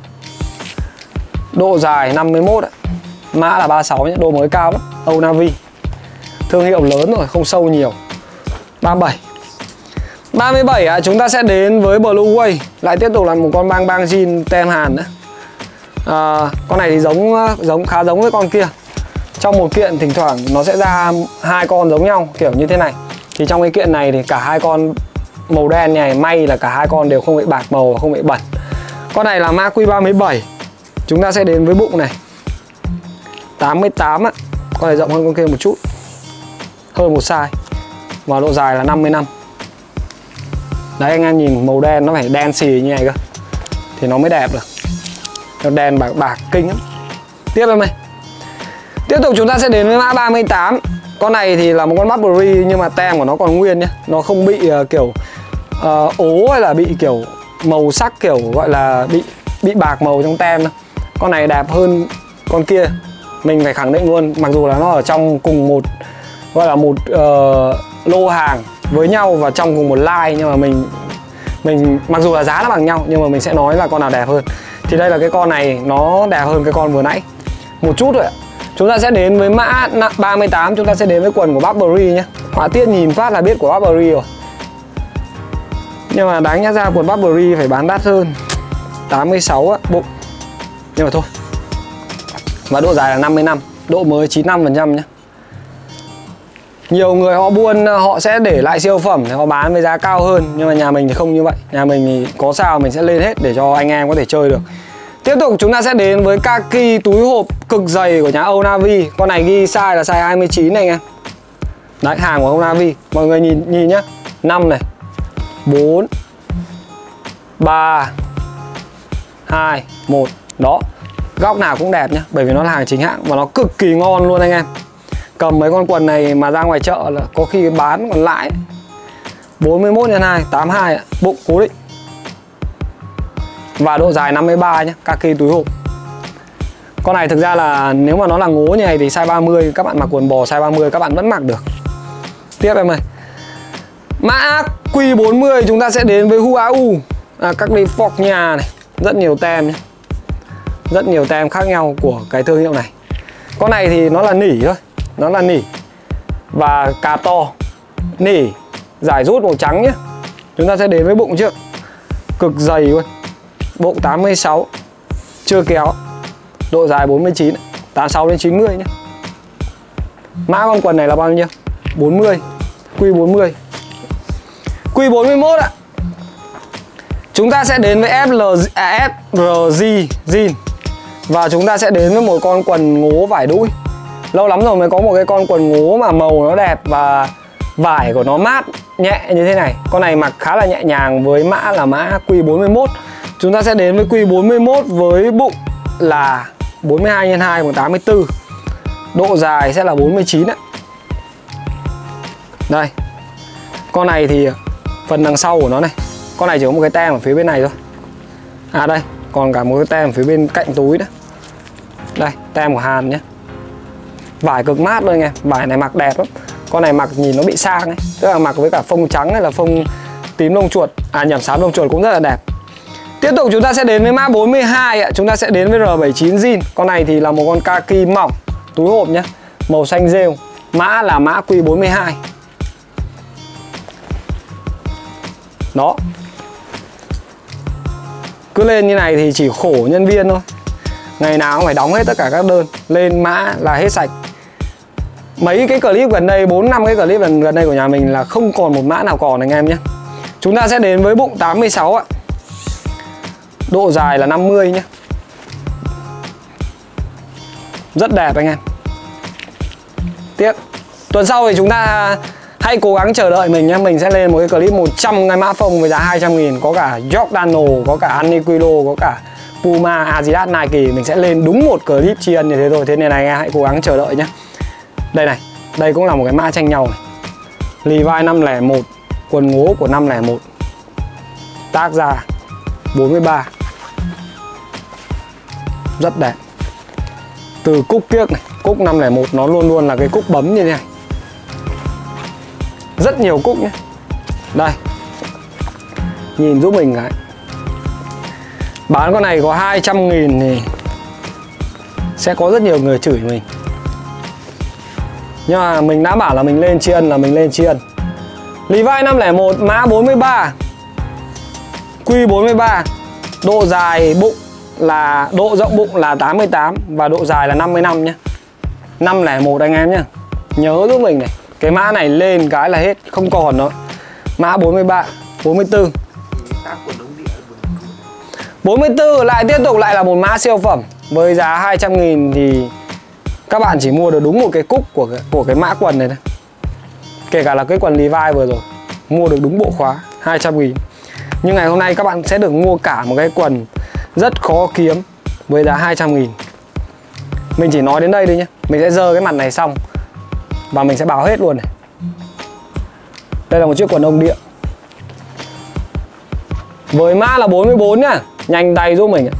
Độ dài năm mươi mốt ạ. Mã là ba mươi sáu nhé, độ mới cao lắm. Old Navy. Thương hiệu lớn rồi, không sâu nhiều. ba mươi bảy. ba mươi bảy ạ, chúng ta sẽ đến với Blue Way. Lại tiếp tục là một con Bang Bang Jean tem Hàn nữa. à, Con này thì giống giống khá giống với con kia. Trong một kiện thỉnh thoảng nó sẽ ra hai con giống nhau kiểu như thế này. Thì trong cái kiện này thì cả hai con màu đen này, may là cả hai con đều không bị bạc màu và không bị bẩn. Con này là mã Q ba mươi bảy. Chúng ta sẽ đến với bụng này tám mươi tám ạ. Con này rộng hơn con kia một chút, hơn một size. Và độ dài là năm mươi lăm. Đấy anh em nhìn màu đen nó phải đen xì như này cơ thì nó mới đẹp được. Nó đen bạc bạc kinh lắm. Tiếp em ơi. Tiếp tục chúng ta sẽ đến với mã ba mươi tám. Con này thì là một con Burberry nhưng mà tem của nó còn nguyên nhé. Nó không bị uh, kiểu uh, ố hay là bị kiểu màu sắc kiểu gọi là bị bị bạc màu trong tem đâu. Con này đẹp hơn con kia. Mình phải khẳng định luôn, mặc dù là nó ở trong cùng một gọi là một uh, lô hàng với nhau và trong cùng một line, nhưng mà mình mình mặc dù là giá nó bằng nhau nhưng mà mình sẽ nói là con nào đẹp hơn. Thì đây là cái con này nó đẹp hơn cái con vừa nãy một chút rồi ạ. Chúng ta sẽ đến với mã ba mươi tám. Chúng ta sẽ đến với quần của Burberry nhé. Họa tiết nhìn phát là biết của Burberry rồi. Nhưng mà đáng nhắc ra quần Burberry phải bán đắt hơn. Tám mươi sáu á, bụng. Nhưng mà thôi. Và độ dài là năm mươi lăm. Độ mới chín mươi lăm phần trăm nhé. Nhiều người họ buôn họ sẽ để lại siêu phẩm thì họ bán với giá cao hơn. Nhưng mà nhà mình thì không như vậy. Nhà mình thì có sao mình sẽ lên hết để cho anh em có thể chơi được. Tiếp tục chúng ta sẽ đến với Kaki túi hộp cực dày của nhà Old Navy. Con này ghi size là size hai mươi chín này anh em. Đấy, hàng của Old Navy. Mọi người nhìn nhìn nhá. năm này, bốn, ba, hai, một. Đó. Góc nào cũng đẹp nhá, bởi vì nó là hàng chính hãng và nó cực kỳ ngon luôn anh em. Cầm mấy con quần này mà ra ngoài chợ là có khi bán còn lãi. bốn mươi mốt nhân hai, tám mươi hai ạ. Bụng cố định. Và độ dài năm mươi ba nhé, Kaki túi hộp. Con này thực ra là nếu mà nó là ngố như này thì size ba mươi, các bạn mặc quần bò size ba mươi các bạn vẫn mặc được. Tiếp em ơi. Mã Q bốn mươi chúng ta sẽ đến với Huau. À, các đi phọc nhà này, rất nhiều tem nhé. Rất nhiều tem khác nhau của cái thương hiệu này. Con này thì nó là nỉ thôi, nó là nỉ và cà to. Nỉ giải rút màu trắng nhé. Chúng ta sẽ đến với bụng trước. Cực dày luôn. Bụng tám mươi sáu. Chưa kéo. Độ dài bốn mươi chín. tám mươi sáu đến chín mươi nhé. Mã con quần này là bao nhiêu? bốn mươi. Q bốn mươi. Q bốn mươi mốt ạ. Chúng ta sẽ đến với ép lờ, à, ép rờ giê Jean. Và chúng ta sẽ đến với một con quần ngố vải đũi. Lâu lắm rồi mới có một cái con quần ngố mà màu nó đẹp và vải của nó mát, nhẹ như thế này. Con này mặc khá là nhẹ nhàng với mã là mã Q bốn mươi mốt. Chúng ta sẽ đến với Q bốn mươi mốt với bụng là bốn mươi hai nhân hai bằng tám mươi tư. Độ dài sẽ là bốn mươi chín ạ. Đây. Con này thì phần đằng sau của nó này, con này chỉ có một cái tem ở phía bên này thôi. À đây, còn cả một cái tem ở phía bên cạnh túi đó. Đây, tem của Hàn nhé. Vải cực mát luôn anh em, vải này mặc đẹp lắm. Con này mặc nhìn nó bị sang ấy, tức là mặc với cả phông trắng hay là phông tím lông chuột, à nhầm, xám lông chuột cũng rất là đẹp. Tiếp tục chúng ta sẽ đến với mã bốn mươi hai ạ, chúng ta sẽ đến với R bảy mươi chín jean. Con này thì là một con kaki mỏng, túi hộp nhé, màu xanh rêu. Mã là mã Q bốn mươi hai. Đó. Cứ lên như này thì chỉ khổ nhân viên thôi. Ngày nào cũng phải đóng hết tất cả các đơn, lên mã là hết sạch. Mấy cái clip gần đây, bốn năm cái clip gần, gần đây của nhà mình là không còn một mã nào còn anh em nhé. Chúng ta sẽ đến với bụng tám mươi sáu ạ. Độ dài là năm mươi nhé. Rất đẹp anh em. Tiếp. Tuần sau thì chúng ta hãy cố gắng chờ đợi mình nhé. Mình sẽ lên một cái clip một trăm cái mã phông với giá hai trăm nghìn. Có cả Giordano, có cả Aniquilo, có cả Puma, Adidas, Nike. Mình sẽ lên đúng một clip tri ân như thế thôi. Thế nên là anh em hãy cố gắng chờ đợi nhé. Đây này, đây cũng là một cái mã tranh nhau này. Levi's năm không một, quần ngố của năm không một. Tác ra bốn mươi ba. Rất đẹp. Từ cúc kiếc này, cúc năm không một nó luôn luôn là cái cúc bấm như thế này. Rất nhiều cúc nhé. Đây. Nhìn giúp mình cái. Bán con này có hai trăm nghìn thì sẽ có rất nhiều người chửi mình. Nhưng mà mình đã bảo là mình lên tri ân là mình lên tri ân. Levi's năm không một mã bốn mươi ba. Q bốn mươi ba. Độ dài bụng là độ rộng bụng là tám mươi tám và độ dài là năm mươi lăm nhé. năm không một anh em nhé. Nhớ giúp mình này. Cái mã này lên cái là hết, không còn nữa. Mã bốn mươi ba, bốn mươi tư. bốn mươi tư lại tiếp tục lại là một mã siêu phẩm. Với giá hai trăm nghìn thì các bạn chỉ mua được đúng một cái cúc của cái, của cái mã quần này thôi. Kể cả là cái quần Levi's vừa rồi, mua được đúng bộ khóa hai trăm nghìn. Nhưng ngày hôm nay các bạn sẽ được mua cả một cái quần rất khó kiếm với giá hai trăm nghìn. Mình chỉ nói đến đây đi nhé. Mình sẽ dơ cái mặt này xong và mình sẽ báo hết luôn này. Đây là một chiếc quần ông địa với mã là bốn mươi bốn nhá. Nhanh tay giúp mình.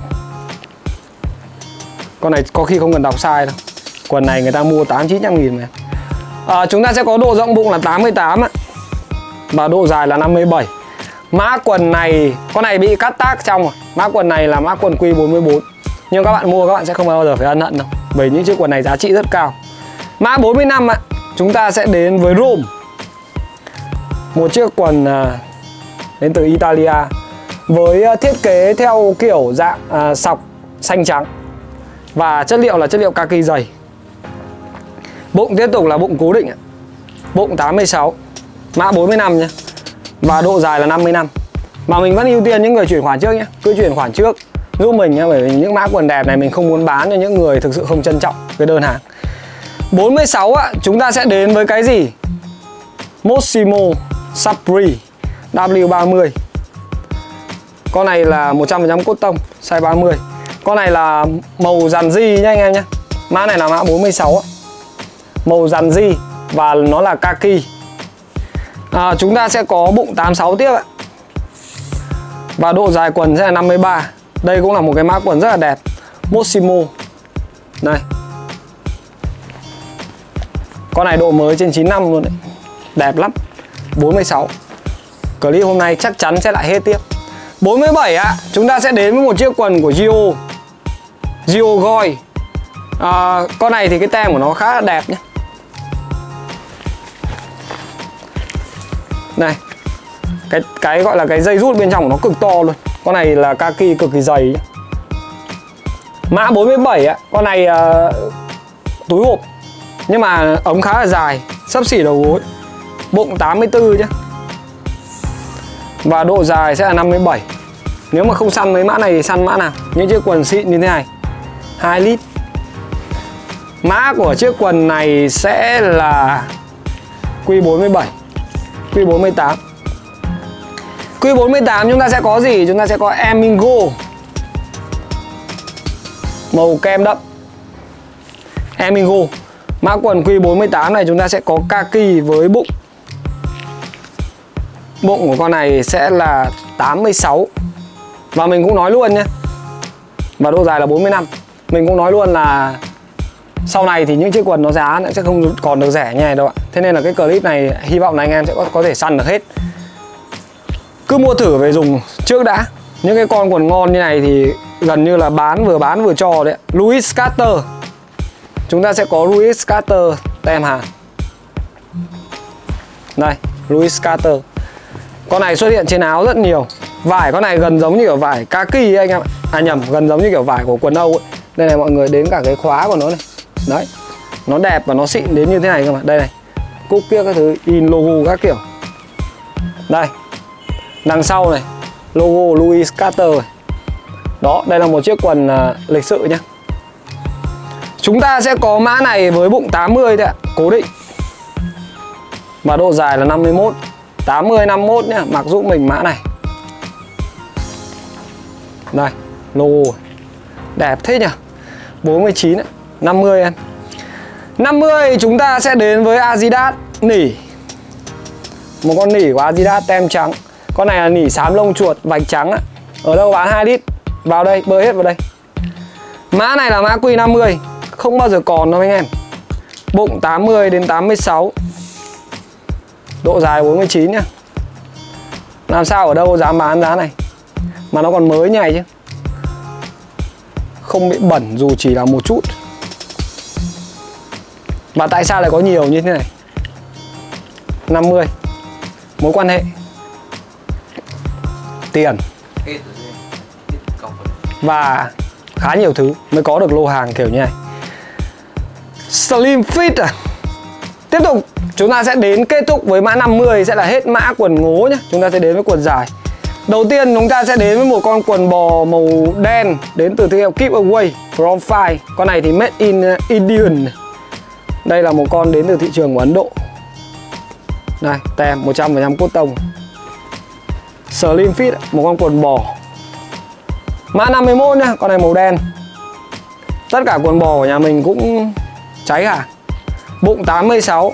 Con này có khi không cần đọc sai đâu. Quần này người ta mua tám chín trăm nghìn mà. à, Chúng ta sẽ có độ rộng bụng là tám mươi tám ạ. Và độ dài là năm mươi bảy. Mã quần này, con này bị cắt tác trong rồi. Mã quần này là mã quần Q bốn mươi bốn. Nhưng các bạn mua các bạn sẽ không bao giờ phải ân hận đâu. Bởi những chiếc quần này giá trị rất cao. Mã bốn mươi lăm ạ. Chúng ta sẽ đến với Rome. Một chiếc quần à, đến từ Italia. Với thiết kế theo kiểu dạng à, sọc xanh trắng. Và chất liệu là chất liệu kaki dày. Bụng tiếp tục là bụng cố định ạ. Bụng tám mươi sáu. Mã bốn mươi lăm nhé. Và độ dài là năm mươi lăm. Mà mình vẫn ưu tiên những người chuyển khoản trước nhé. Cứ chuyển khoản trước giúp mình nhé. Bởi vì những mã quần đẹp này mình không muốn bán cho những người thực sự không trân trọng cái đơn hàng. bốn mươi sáu ạ. Chúng ta sẽ đến với cái gì? Mossimo Sapri W ba mươi. Con này là một trăm phần trăm cốt tông, size ba mươi. Con này là màu dàn di nhé anh em nhé. Mã này là mã bốn mươi sáu. Màu dàn di và nó là kaki. à, Chúng ta sẽ có bụng tám mươi sáu tiếp ạ. Và độ dài quần sẽ là năm mươi ba. Đây cũng là một cái mã quần rất là đẹp. Mossimo. Đây. Con này độ mới trên chín năm luôn đấy. Đẹp lắm. bốn mươi sáu. Clip hôm nay chắc chắn sẽ lại hết tiếp. bốn mươi bảy ạ. Chúng ta sẽ đến với một chiếc quần của Gio. Gio Goi. à, Con này thì cái tem của nó khá là đẹp nhé. Này. Cái, cái gọi là cái dây rút bên trong của nó cực to luôn. Con này là kaki cực kỳ dày nhé. Mã bốn mươi bảy ạ. Con này uh, túi hộp. Nhưng mà ống khá là dài, xấp xỉ đầu gối. Bụng tám mươi tư nhé. Và độ dài sẽ là năm mươi bảy. Nếu mà không săn mấy mã này thì săn mã nào? Những chiếc quần xịn như thế này hai lít. Mã của chiếc quần này sẽ là Q bốn mươi bảy, Q bốn mươi tám. Q bốn mươi tám chúng ta sẽ có gì? Chúng ta sẽ có Emingo màu kem đậm. Emingo. Mã quần Q bốn mươi tám này chúng ta sẽ có kaki với bụng. Bụng của con này sẽ là tám mươi sáu. Và mình cũng nói luôn nhé. Và độ dài là bốn mươi lăm. Mình cũng nói luôn là sau này thì những chiếc quần nó giá nó sẽ không còn được rẻ như này đâu ạ. Thế nên là cái clip này hy vọng là anh em sẽ có, có thể săn được hết. Cứ mua thử về dùng trước đã. Những cái con quần ngon như này thì gần như là bán vừa bán vừa cho đấy. Louis Carter. Chúng ta sẽ có Louis Carter tem hàng. Đây, Louis Carter. Con này xuất hiện trên áo rất nhiều. Vải con này gần giống như kiểu vải kaki ấy anh em ạ. À nhầm, gần giống như kiểu vải của quần Âu ấy. Đây này mọi người, đến cả cái khóa của nó này. Đấy, nó đẹp và nó xịn đến như thế này cơ mà. Đây này, cúc kia các thứ, in logo các kiểu. Đây, đằng sau này, logo Louis Carter này. Đó, đây là một chiếc quần uh, lịch sự nhé. Chúng ta sẽ có mã này với bụng tám mươi thôi ạ, cố định. Và độ dài là năm mươi mốt. tám mươi năm mươi mốt nhá, mặc giúp mình mã này. Đây, logo đẹp thế nhỉ. bốn mươi chín, năm mươi em. năm mươi chúng ta sẽ đến với Adidas nỉ. Một con nỉ của Adidas tem trắng. Con này là nỉ xám lông chuột vạch trắng. Ở đâu bán hai lít. Vào đây, bơi hết vào đây. Mã này là mã Q năm mươi. Không bao giờ còn đâu anh em. Bụng tám mươi đến tám mươi sáu. Độ dài bốn mươi chín nhá. Làm sao ở đâu dám bán giá này. Mà nó còn mới như này chứ. Không bị bẩn dù chỉ là một chút. Và tại sao lại có nhiều như thế này? năm mươi. Mối quan hệ tiền và khá nhiều thứ mới có được lô hàng kiểu như này. Slim fit à. Tiếp tục chúng ta sẽ đến kết thúc với mã năm mươi, sẽ là hết mã quần ngố nhé. Chúng ta sẽ đến với quần dài. Đầu tiên chúng ta sẽ đến với một con quần bò màu đen đến từ thương hiệu Keep Away From Fire. Con này thì made in Indian. Đây là một con đến từ thị trường của Ấn Độ. Đây, tem một trăm phần trăm cotton. Slim fit, một con quần bò. Mã năm mươi mốt nhá, con này màu đen. Tất cả quần bò của nhà mình cũng cháy cả. Bụng tám mươi sáu.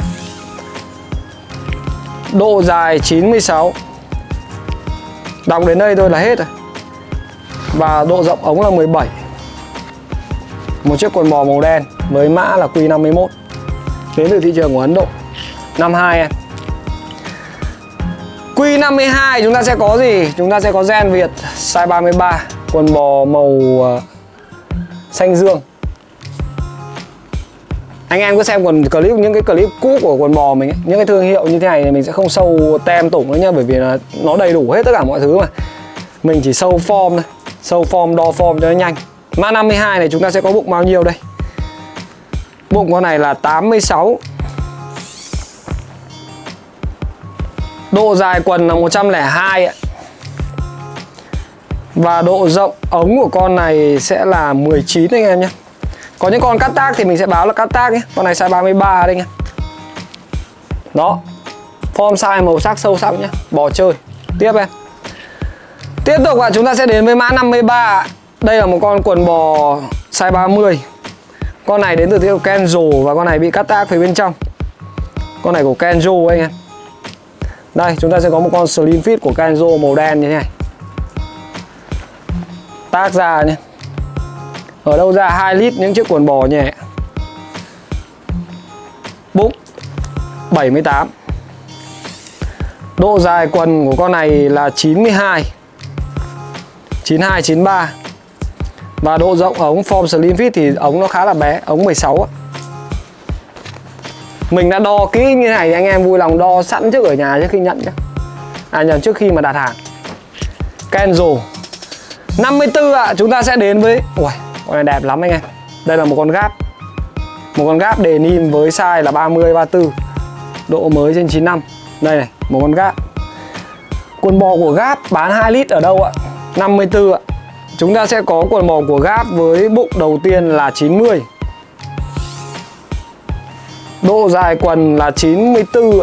Độ dài chín mươi sáu. Đọc đến đây thôi là hết rồi. Và độ rộng ống là mười bảy. Một chiếc quần bò màu đen với mã là Q năm mươi mốt. Đến từ thị trường của Ấn Độ. năm mươi hai em. Q năm mươi hai chúng ta sẽ có gì? Chúng ta sẽ có Gen Việt size ba mươi ba. Quần bò màu uh, xanh dương. Anh em cứ xem quần clip, những cái clip cũ của quần bò mình ấy, những cái thương hiệu như thế này thì mình sẽ không sâu tem tủng nữa nha. Bởi vì là nó đầy đủ hết tất cả mọi thứ mà. Mình chỉ sâu form thôi. Sâu form, đo form cho nó nhanh. Mã năm mươi hai này chúng ta sẽ có bụng bao nhiêu đây? Bụng con này là tám mươi sáu. Độ dài quần là một trăm lẻ hai ạ. Và độ rộng ống của con này sẽ là mười chín anh em nhé. Có những con cắt tác thì mình sẽ báo là cắt tác nhé. Con này size ba mươi ba đây anh em. Đó. Form size màu sắc sâu sắc nhé. Bò chơi. Tiếp em. Tiếp tục ạ, chúng ta sẽ đến với mã năm mươi ba. Đây là một con quần bò size ba mươi. Con này đến từ thương hiệu Kenzo và con này bị cắt tác phía bên trong. Con này của Kenzo anh em. Đây, chúng ta sẽ có một con slim fit của Kenzo màu đen như thế này. Tác ra nhé. Ở đâu ra hai lít những chiếc quần bò nhẹ. Bụng bảy mươi tám. Độ dài quần của con này là chín mươi hai. chín mươi hai, chín mươi ba. Và độ rộng ống form slim fit thì ống nó khá là bé, ống mười sáu. Mình đã đo kỹ như này thì anh em vui lòng đo sẵn trước ở nhà trước khi nhận nhé. À nhầm, trước khi mà đặt hàng. Kenzo năm mươi tư ạ, à, chúng ta sẽ đến với ui, con này đẹp lắm anh em. Đây là một con gáp. Một con gáp denim với size là ba mươi, ba mươi tư. Độ mới trên chín mươi lăm. Đây này, một con gáp. Quần bò của gáp bán hai lít ở đâu ạ? năm mươi tư ạ. chúng ta sẽ có quần bò của Gap với bụng đầu tiên là chín mươi. Độ dài quần là chín mươi tư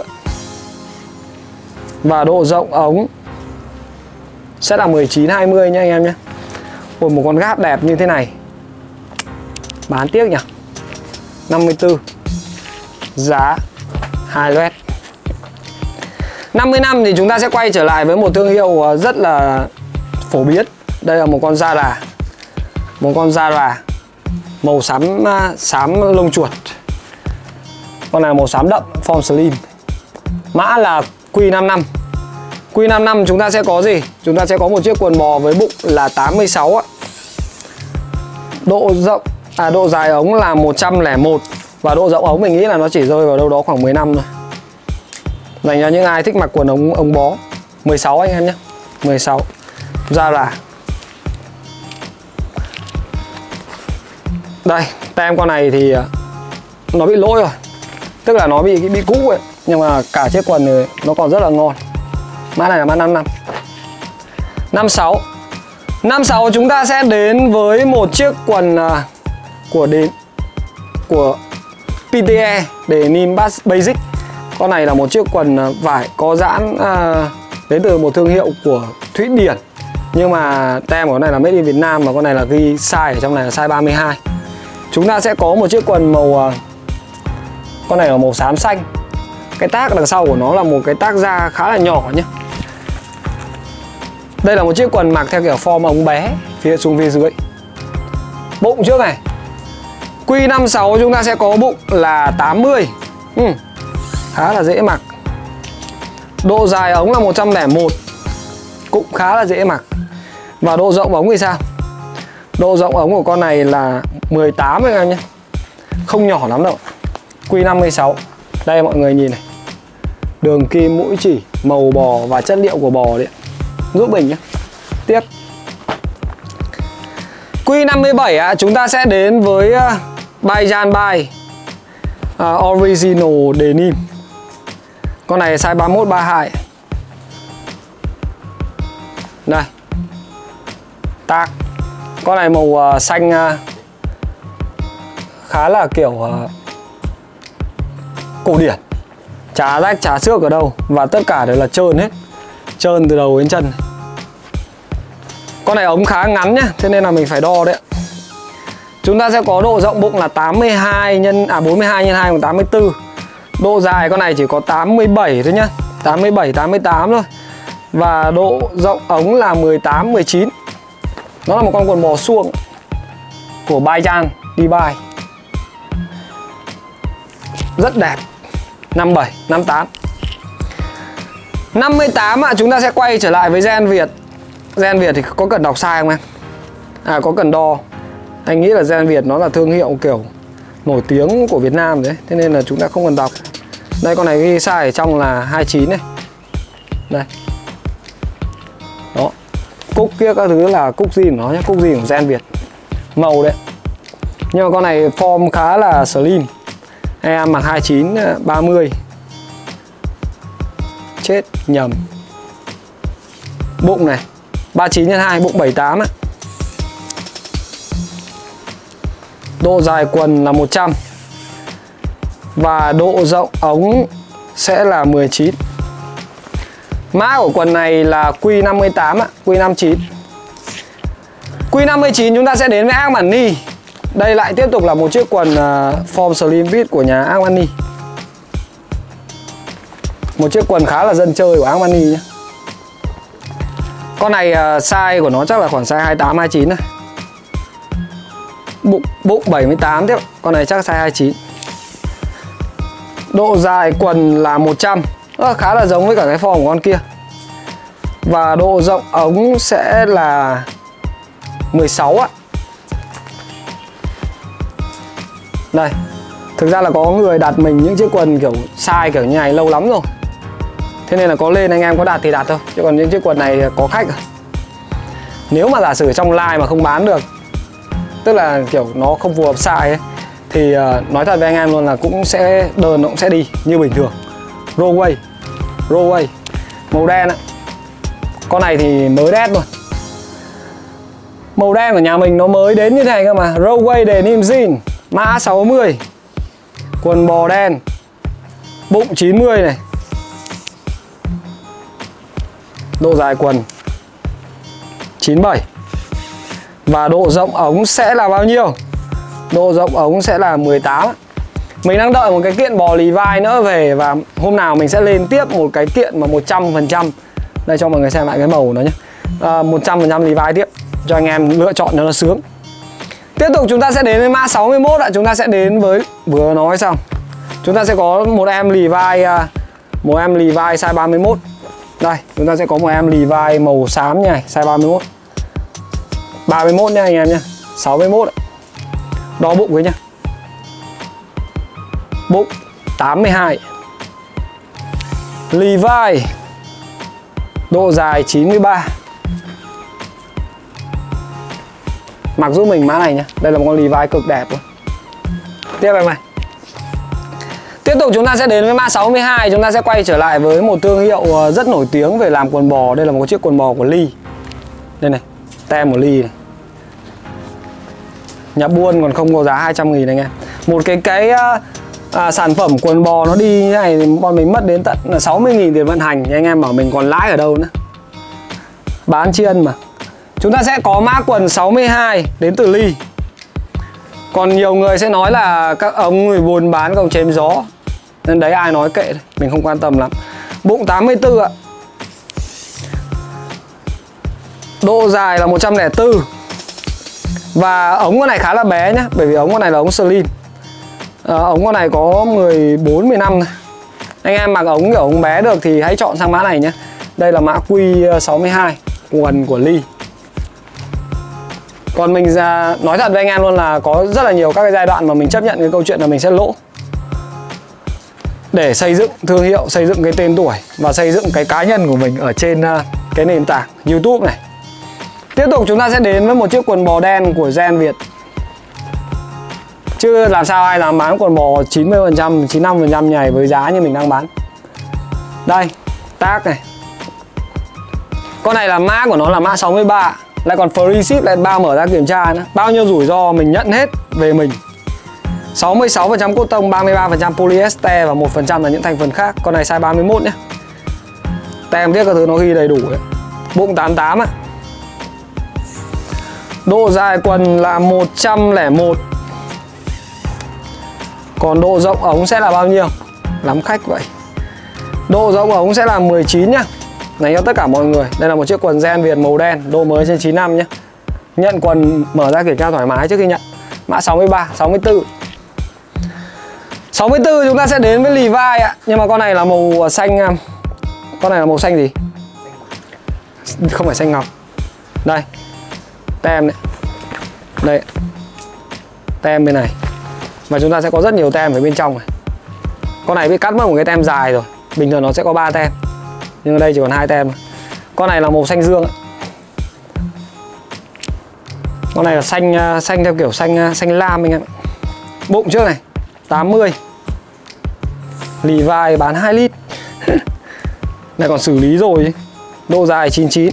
và độ rộng ống sẽ là mười chín hai mươi nhé anh em nhé. Ủa, một con Gap đẹp như thế này bán tiếc nhỉ. năm mươi tư, giá hai loét. năm mươi năm thì chúng ta sẽ quay trở lại với một thương hiệu rất là phổ biến. Đây là một con Zara, một con Zara màu xám xám lông chuột. Con này màu xám đậm, form slim. Mã là Q năm năm. Q năm năm chúng ta sẽ có gì? Chúng ta sẽ có một chiếc quần bò với bụng là tám mươi sáu ạ. Độ rộng à độ dài ống là một trăm lẻ một và độ rộng ống mình nghĩ là nó chỉ rơi vào đâu đó khoảng mười lăm thôi. Dành cho những ai thích mặc quần ống ống bó. mười sáu anh em nhé. mười sáu. Zara. Đây, tem con này thì nó bị lỗi rồi. Tức là nó bị bị cũ ấy, nhưng mà cả chiếc quần thì nó còn rất là ngon. Mã này là mã năm năm. năm sáu. năm sáu chúng ta sẽ đến với một chiếc quần uh, của đến của pê tê e Denim Basic. Con này là một chiếc quần vải có giãn uh, đến từ một thương hiệu của Thụy Điển. Nhưng mà tem của con này là made in Việt Nam và con này là ghi size ở trong này là size ba mươi hai. Chúng ta sẽ có một chiếc quần màu uh, con này là màu xám xanh. Cái tag đằng sau của nó là một cái tag da khá là nhỏ nhé. Đây là một chiếc quần mặc theo kiểu form ống bé phía xuống phía dưới. Bụng trước này. Q năm sáu chúng ta sẽ có bụng là tám mươi. ừ, Khá là dễ mặc. Độ dài ống là một trăm lẻ một. Cũng khá là dễ mặc. Và độ rộng ống thì sao? Độ rộng ống của con này là mười tám anh em nhé. Không nhỏ lắm đâu. Q năm mươi sáu. Đây mọi người nhìn này. Đường kim, mũi chỉ, màu bò và chất liệu của bò đấy. Giúp mình nhé. Tiếp. Q năm mươi bảy à, chúng ta sẽ đến với uh, Bajan Bay uh, Original Denim. Con này size ba mươi mốt ba mươi hai. Đây. Tag. Con này màu uh, xanh uh, khá là kiểu uh, cổ điển. Chả rách, chả xước ở đâu. Và tất cả đều là trơn hết. Trơn từ đầu đến chân. Con này ống khá ngắn nhá, thế nên là mình phải đo đấy. Chúng ta sẽ có độ rộng bụng là tám mươi hai nhân à bốn mươi hai nhân hai bằng tám mươi tư. Độ dài con này chỉ có tám mươi bảy thôi nhá. tám mươi bảy tám mươi tám thôi. Và độ rộng ống là mười tám mười chín. Nó là một con quần bò suông của Bajan Dubai. Rất đẹp. năm mươi bảy, năm mươi tám. năm mươi tám ạ, chúng ta sẽ quay trở lại với gen Việt. Gen Việt thì có cần đọc sai không em? À có cần đo. Anh nghĩ là gen Việt nó là thương hiệu kiểu nổi tiếng của Việt Nam đấy. Thế nên là chúng ta không cần đọc. Đây con này ghi size ở trong là hai mươi chín này. Đây. Đó. Cúc kia các thứ là cúc gì của nó nhé. Cúc gì của gen Việt. Màu đấy. Nhưng mà con này form khá là slim. Em mặc hai mươi chín ba mươi. Chết nhầm. Bụng này ba mươi chín nhân hai, bụng bảy mươi tám á. Độ dài quần là một trăm. Và độ rộng ống sẽ là mười chín. Mã của quần này là Q năm mươi tám á, Q năm mươi chín. Q năm mươi chín chúng ta sẽ đến với Armani. Đây lại tiếp tục là một chiếc quần uh, form slim fit của nhà Armani. Một chiếc quần khá là dân chơi của Armani nhé. Con này uh, size của nó chắc là khoảng size hai mươi tám hai mươi chín này. Bụng, bụng bảy mươi tám tiếp. Con này chắc size hai mươi chín. Độ dài quần là một trăm. Đó, khá là giống với cả cái form của con kia. Và độ rộng ống sẽ là mười sáu ạ. Đây. Thực ra là có người đặt mình những chiếc quần kiểu size kiểu như này lâu lắm rồi. Thế nên là có lên anh em có đặt thì đặt thôi. Chứ còn những chiếc quần này có khách rồi. Nếu mà giả sử trong live mà không bán được, tức là kiểu nó không phù hợp size ấy, thì uh, nói thật với anh em luôn là cũng sẽ đơn nó cũng sẽ đi như bình thường. Roway Roway màu đen á. Con này thì mới đét luôn. Màu đen của nhà mình nó mới đến như thế này cơ mà. Rowway denim jean mã sáu mươi. Quần bò đen, bụng chín mươi này. Độ dài quần chín mươi bảy. Và độ rộng ống sẽ là bao nhiêu? Độ rộng ống sẽ là mười tám. Mình đang đợi một cái kiện bò Levi nữa về. Và hôm nào mình sẽ lên tiếp một cái kiện mà một trăm phần trăm. Đây cho mọi người xem lại cái màu của nó nhé. à, một trăm phần trăm Levi tiếp cho anh em lựa chọn cho nó sướng. Tiếp tục chúng ta sẽ đến với mã sáu mươi mốt ạ. Chúng ta sẽ đến với, vừa nói xong, chúng ta sẽ có một em Levi, một em Levi size ba mươi mốt. Đây, chúng ta sẽ có một em Levi màu xám như này, size ba mươi mốt. ba mươi mốt nha anh em nhé. sáu mươi mốt ạ. Đo bụng với nhá. Bụng tám mươi hai. Levi độ dài chín mươi ba. Mặc giúp mình mã này nhá. Đây là một con Levi cực đẹp luôn. Tiếp em này. Tiếp tục chúng ta sẽ đến với mã sáu mươi hai. Chúng ta sẽ quay trở lại với một thương hiệu rất nổi tiếng về làm quần bò. Đây là một chiếc quần bò của Lee. Đây này, tem của Lee này. Nhà buôn còn không có giá hai trăm nghìn anh em. Một cái cái à, sản phẩm quần bò nó đi như này thì bọn mình mất đến tận sáu mươi nghìn tiền vận hành. Anh em bảo mình còn lãi ở đâu nữa. Bán chiên mà. Chúng ta sẽ có mã quần sáu mươi hai đến từ Lee. Còn nhiều người sẽ nói là các ông người buôn bán các ông chém gió. Nên đấy ai nói kệ đấy, mình không quan tâm lắm. Bụng tám mươi tư ạ. Độ dài là một trăm lẻ bốn. Và ống con này khá là bé nhá. Bởi vì ống con này là ống slim. à, Ống con này có mười bốn mười lăm này. Anh em mặc ống kiểu ống bé được thì hãy chọn sang mã này nhé. Đây là mã Q sáu mươi hai, quần của Lee. Còn mình ra nói thật với anh em luôn là có rất là nhiều các cái giai đoạn mà mình chấp nhận cái câu chuyện là mình sẽ lỗ để xây dựng thương hiệu, xây dựng cái tên tuổi và xây dựng cái cá nhân của mình ở trên cái nền tảng YouTube này. Tiếp tục chúng ta sẽ đến với một chiếc quần bò đen của Gen Việt. Chứ làm sao ai làm bán quần bò chín mươi phần trăm, chín mươi lăm phần trăm nhảy với giá như mình đang bán. Đây, tag này. Con này là mã của nó là mã sáu mươi ba. Lại còn free ship, lại bao mở ra kiểm tra nữa. Bao nhiêu rủi ro mình nhận hết về mình. sáu mươi sáu phần trăm cotton, ba mươi ba phần trăm polyester và một phần trăm là những thành phần khác. Con này size ba mươi mốt nhé. Tem viết các thứ nó ghi đầy đủ ấy. Bụng tám mươi tám ạ. Độ dài quần là một trăm lẻ một. Còn độ rộng ống sẽ là bao nhiêu? Lắm khách vậy. Độ rộng ống sẽ là mười chín nhá. Dành cho tất cả mọi người. Đây là một chiếc quần Gen Việt màu đen, độ mới trên chín mươi lăm nhé. Nhận quần mở ra kiểm tra thoải mái trước khi nhận. Mã sáu mươi ba, sáu mươi tư. sáu mươi tư chúng ta sẽ đến với Levi ạ. Nhưng mà con này là màu xanh. Con này là màu xanh gì? Không phải xanh ngọc. Đây, tem này. Đây, tem bên này. Và chúng ta sẽ có rất nhiều tem ở bên trong này. Con này bị cắt mất một cái tem dài rồi. Bình thường nó sẽ có ba tem, nhưng ở đây chỉ còn hai tem. Con này là màu xanh dương. Con này là xanh xanh theo kiểu xanh xanh lam anh em. Bụng trước này tám mươi. Levi bán hai lít. Này còn xử lý rồi. Độ dài chín mươi chín.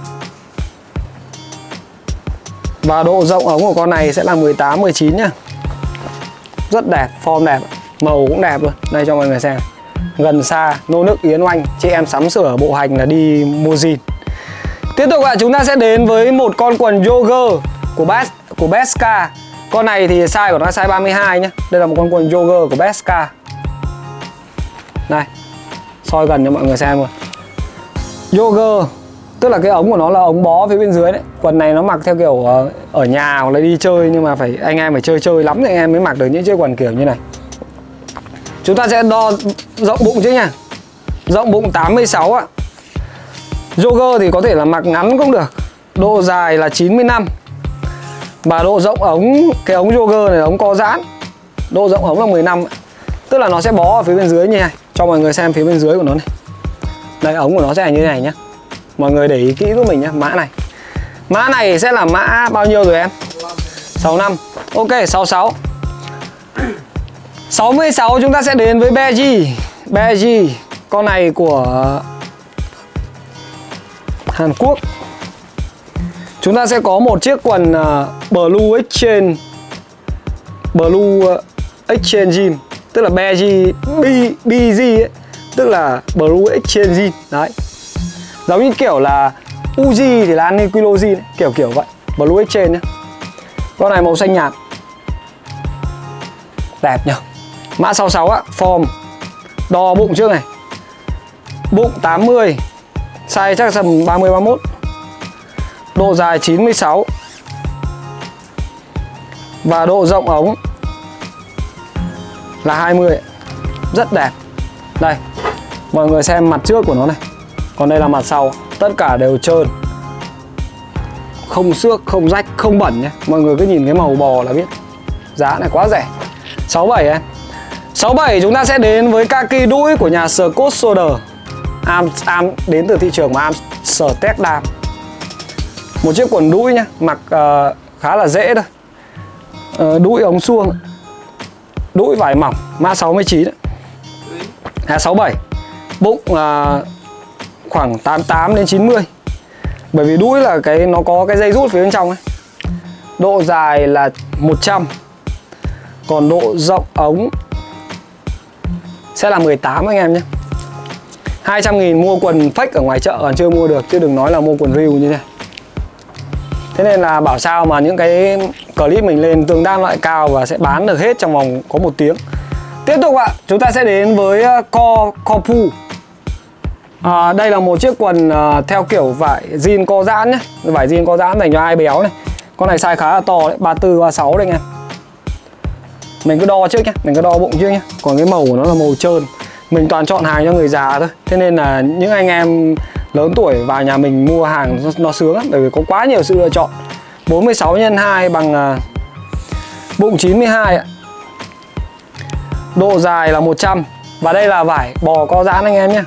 Và độ rộng ống của con này sẽ là mười tám mười chín nhá. Rất đẹp, form đẹp, màu cũng đẹp luôn. Đây cho mọi người xem. Gần xa, nô nức yến oanh, chị em sắm sửa bộ hành là đi mua jean. Tiếp tục ạ, chúng ta sẽ đến với một con quần jogger của Best của Beska. Con này thì size của nó size ba mươi hai nhá. Đây là một con quần jogger của Beska. Đây, soi gần cho mọi người xem luôn. Jogger, tức là cái ống của nó là ống bó phía bên dưới đấy. Quần này nó mặc theo kiểu ở nhà hoặc là đi chơi, nhưng mà phải anh em phải chơi chơi lắm thì anh em mới mặc được những chiếc quần kiểu như này. Chúng ta sẽ đo rộng bụng chứ nha. Rộng bụng tám mươi sáu ạ. Jogger thì có thể là mặc ngắn cũng được. Độ dài là chín mươi lăm. Và độ rộng ống, cái ống jogger này là ống co giãn. Độ rộng ống là mười lăm. Tức là nó sẽ bó ở phía bên dưới như này. Cho mọi người xem phía bên dưới của nó này. Đây, ống của nó sẽ là như thế này nhá. Mọi người để ý kỹ giúp mình nhá. Mã này. Mã này sẽ là mã bao nhiêu rồi em? sáu mươi lăm. Ok, sáu mươi sáu. sáu mươi sáu chúng ta sẽ đến với Beji. Beji. Con này của Hàn Quốc. Chúng Chúng ta sẽ có một chiếc quần uh, Blue Exchange Blue Exchange Jean, tức là beige B G ấy, tức là Blue Exchange Jean. Đấy. Giống như kiểu là Uzi thì là Aniquilo Jean ấy, kiểu kiểu vậy. Blue Exchange nhá. Con này màu xanh nhạt. Đẹp nhỉ. Mã sáu mươi sáu á, form. Đo bụng trước này. Bụng tám mươi, size chắc tầm ba mươi ba mươi mốt. Độ dài chín mươi sáu. Và độ rộng ống là hai mươi. Rất đẹp. Đây, mọi người xem mặt trước của nó này. Còn đây là mặt sau. Tất cả đều trơn, không xước, không rách, không bẩn nhé. Mọi người cứ nhìn cái màu bò là biết. Giá này quá rẻ. sáu mươi bảy em. sáu mươi bảy chúng ta sẽ đến với kaki đũi của nhà Scott Solder. Am, am đến từ thị trường của Amsterdam. Một chiếc quần đũi nhá, mặc uh, khá là dễ thôi. Uh, đũi ống suông, đũi vải mỏng, mã sáu mươi chín đấy. À, sáu mươi bảy. Bụng uh, khoảng tám mươi tám đến chín mươi. Bởi vì đũi là cái nó có cái dây rút phía bên trong ấy. Độ dài là một trăm. Còn độ rộng ống sẽ là mười tám anh em nhé. hai trăm nghìn mua quần fake ở ngoài chợ còn chưa mua được, chứ đừng nói là mua quần real như thế này. Thế nên là bảo sao mà những cái clip mình lên tương tác loại cao và sẽ bán được hết trong vòng có một tiếng. Tiếp tục ạ, chúng ta sẽ đến với Co Corpu. À, đây là một chiếc quần uh, theo kiểu vải jean co giãn nhé. Vải jean co giãn dành cho ai béo này. Con này size khá là to đấy, ba mươi tư, ba mươi sáu đây anh em. Mình cứ đo trước nhé, mình cứ đo bụng trước nhé. Còn cái màu của nó là màu trơn. Mình toàn chọn hàng cho người già thôi. Thế nên là những anh em lớn tuổi vào nhà mình mua hàng nó, nó sướng lắm. Bởi vì có quá nhiều sự lựa chọn. Bốn mươi sáu nhân hai bằng uh, bụng chín mươi hai ạ. Độ dài là một trăm. Và đây là vải bò co giãn anh em nhé.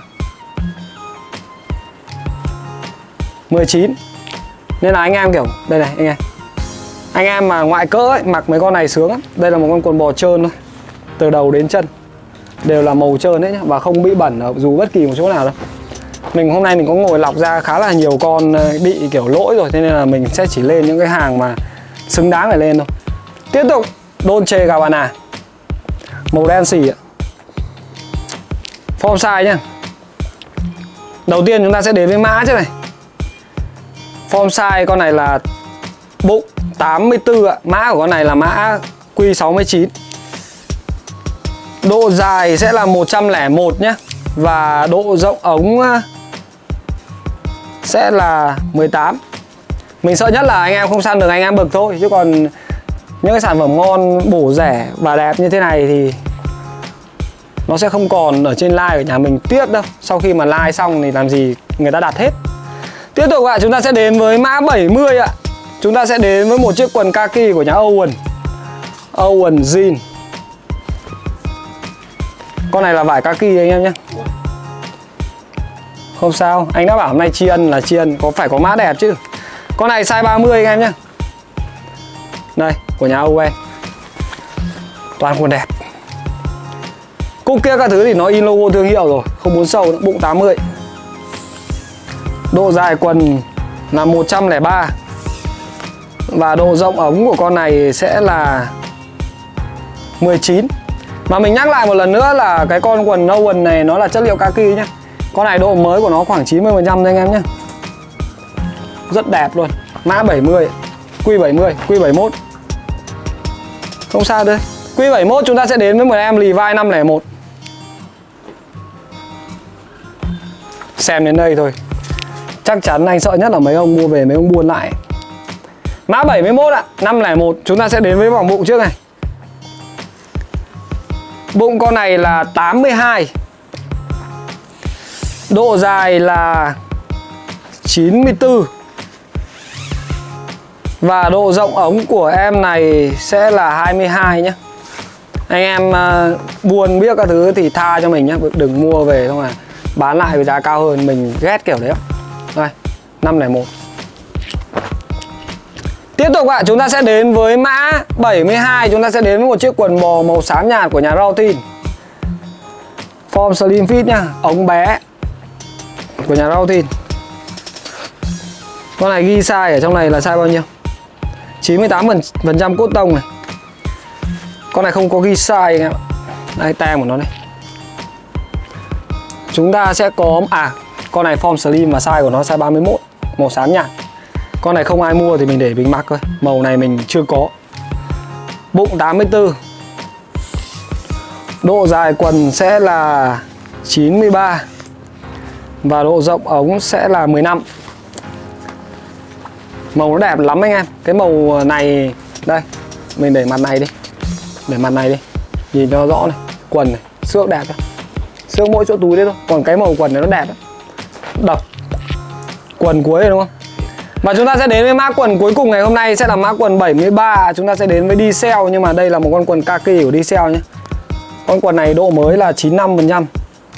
mười chín. Nên là anh em kiểu đây này anh em. Anh em mà ngoại cỡ ấy, mặc mấy con này sướng lắm. Đây là một con quần bò trơn thôi. Từ đầu đến chân đều là màu trơn đấy nhá. Và không bị bẩn ở dù bất kỳ một chỗ nào đâu. Mình hôm nay mình có ngồi lọc ra khá là nhiều con bị kiểu lỗi rồi. Thế nên là mình sẽ chỉ lên những cái hàng mà xứng đáng để lên thôi. Tiếp tục Dolce Gabbana. Màu đen xỉ ạ. Form size nhá. Đầu tiên chúng ta sẽ đến với mã chứ này. Form size con này là bụng tám mươi tư ạ. Mã của con này là mã Q sáu mươi chín. Độ dài sẽ là một trăm lẻ một nhé. Và độ rộng ống sẽ là mười tám. Mình sợ nhất là anh em không săn được anh em bực thôi. Chứ còn những cái sản phẩm ngon, bổ, rẻ và đẹp như thế này thì nó sẽ không còn ở trên live của nhà mình tiếc đâu. Sau khi mà live xong thì làm gì người ta đặt hết. Tiếp tục ạ, chúng ta sẽ đến với mã bảy mươi ạ. Chúng ta sẽ đến với một chiếc quần kaki của nhà Owen. Owen Jean. Con này là vải kaki anh em nhé. Không sao, anh đã bảo hôm nay tri ân là tri ân, có phải có mã đẹp chứ. Con này size ba mươi anh em nhé. Đây, của nhà Owen. Toàn quần đẹp. Cúc kia các thứ thì nó in logo thương hiệu rồi, không muốn sâu nữa. Bụng tám mươi. Độ dài quần là một trăm lẻ ba. Và độ rộng ống của con này sẽ là mười chín. Mà mình nhắc lại một lần nữa là cái con quần Owen này nó là chất liệu kaki nhé. Con này độ mới của nó khoảng chín mươi phần trăm thôi anh em nhé. Rất đẹp luôn. Mã bảy mươi, Q bảy mươi, Q bảy mươi mốt. Không sao đâu. Q bảy mươi mốt chúng ta sẽ đến với một em Levi năm không một. Xem đến đây thôi chắc chắn anh sợ nhất là mấy ông mua về mấy ông buôn lại. Mã bảy mươi mốt ạ, năm không một. Chúng ta sẽ đến với vòng bụng trước này. Bụng con này là tám mươi hai. Độ dài là chín mươi tư. Và độ rộng ống của em này sẽ là hai mươi hai nhé. Anh em uh, buôn biết các thứ thì tha cho mình nhé. Đừng mua về không à bán lại với giá cao hơn. Mình ghét kiểu đấy không? Đây, năm không một. Tiếp tục ạ, chúng ta sẽ đến với mã bảy mươi hai. Chúng ta sẽ đến với một chiếc quần bò màu xám nhạt của nhà Routin. Form slim fit nhá, ống bé của nhà Routin. Con này ghi size ở trong này là size bao nhiêu? chín mươi tám phần trăm cốt tông này. Con này không có ghi size anh em ạ. Đây tem của nó này. Chúng ta sẽ có à con này form slim và size của nó size ba mươi mốt, màu xám nhạt. Con này không ai mua thì mình để mình mặc thôi. Màu này mình chưa có. Bụng tám mươi tư. Độ dài quần sẽ là chín mươi ba. Và độ rộng ống sẽ là mười lăm. Màu nó đẹp lắm anh em. Cái màu này đây, mình để mặt này đi. Để mặt này đi. Nhìn cho nó rõ này. Quần này, xước đẹp đấy. Xước mỗi chỗ túi đấy thôi. Còn cái màu quần này nó đẹp đấy. Đập. Quần cuối rồi đúng không? Và chúng ta sẽ đến với mã quần cuối cùng ngày hôm nay sẽ là mã quần bảy mươi ba. Chúng ta sẽ đến với Diesel. Nhưng mà đây là một con quần kaki của Diesel nhé. Con quần này độ mới là chín mươi lăm phần trăm.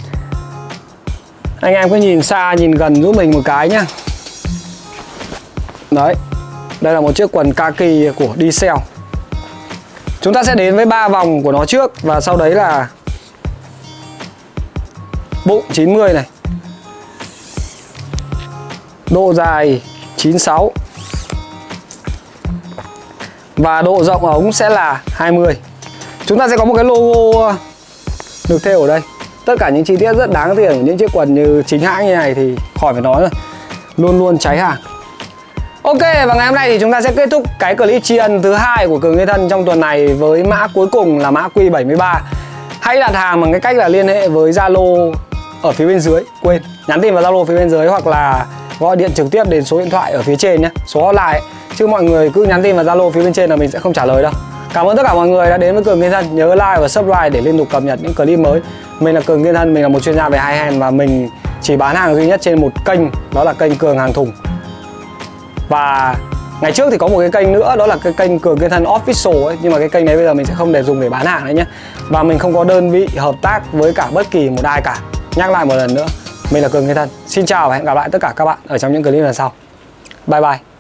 Anh em cứ nhìn xa nhìn gần giúp mình một cái nhá. Đấy. Đây là một chiếc quần kaki của Diesel. Chúng ta sẽ đến với ba vòng của nó trước. Và sau đấy là bụng chín mươi này. Độ dài chín mươi sáu. Và độ rộng ống sẽ là hai mươi. Chúng ta sẽ có một cái logo được thêu ở đây. Tất cả những chi tiết rất đáng tiền của những chiếc quần như chính hãng như này thì khỏi phải nói rồi. Luôn luôn cháy hàng. Ok, và ngày hôm nay thì chúng ta sẽ kết thúc cái clip tri ân thứ hai của Cường Người Thân trong tuần này với mã cuối cùng là mã Q bảy mươi ba. Hãy đặt hàng bằng cái cách là liên hệ với Zalo ở phía bên dưới. Quên, nhắn tin vào Zalo phía bên dưới hoặc là gọi điện trực tiếp đến số điện thoại ở phía trên nhé. Số hotline. Chứ mọi người cứ nhắn tin vào Zalo phía bên trên là mình sẽ không trả lời đâu. Cảm ơn tất cả mọi người đã đến với Cường Người Thân. Nhớ like và subscribe để liên tục cập nhật những clip mới. Mình là Cường Người Thân, mình là một chuyên gia về high hand và mình chỉ bán hàng duy nhất trên một kênh, đó là kênh Cường Hàng Thùng. Và ngày trước thì có một cái kênh nữa, đó là cái kênh Cường Người Thân Official ấy, nhưng mà cái kênh đấy bây giờ mình sẽ không để dùng để bán hàng nữa nhé. Và mình không có đơn vị hợp tác với cả bất kỳ một ai cả. Nhắc lại một lần nữa, mình là Cường Người Thân. Xin chào và hẹn gặp lại tất cả các bạn ở trong những clip lần sau. Bye bye.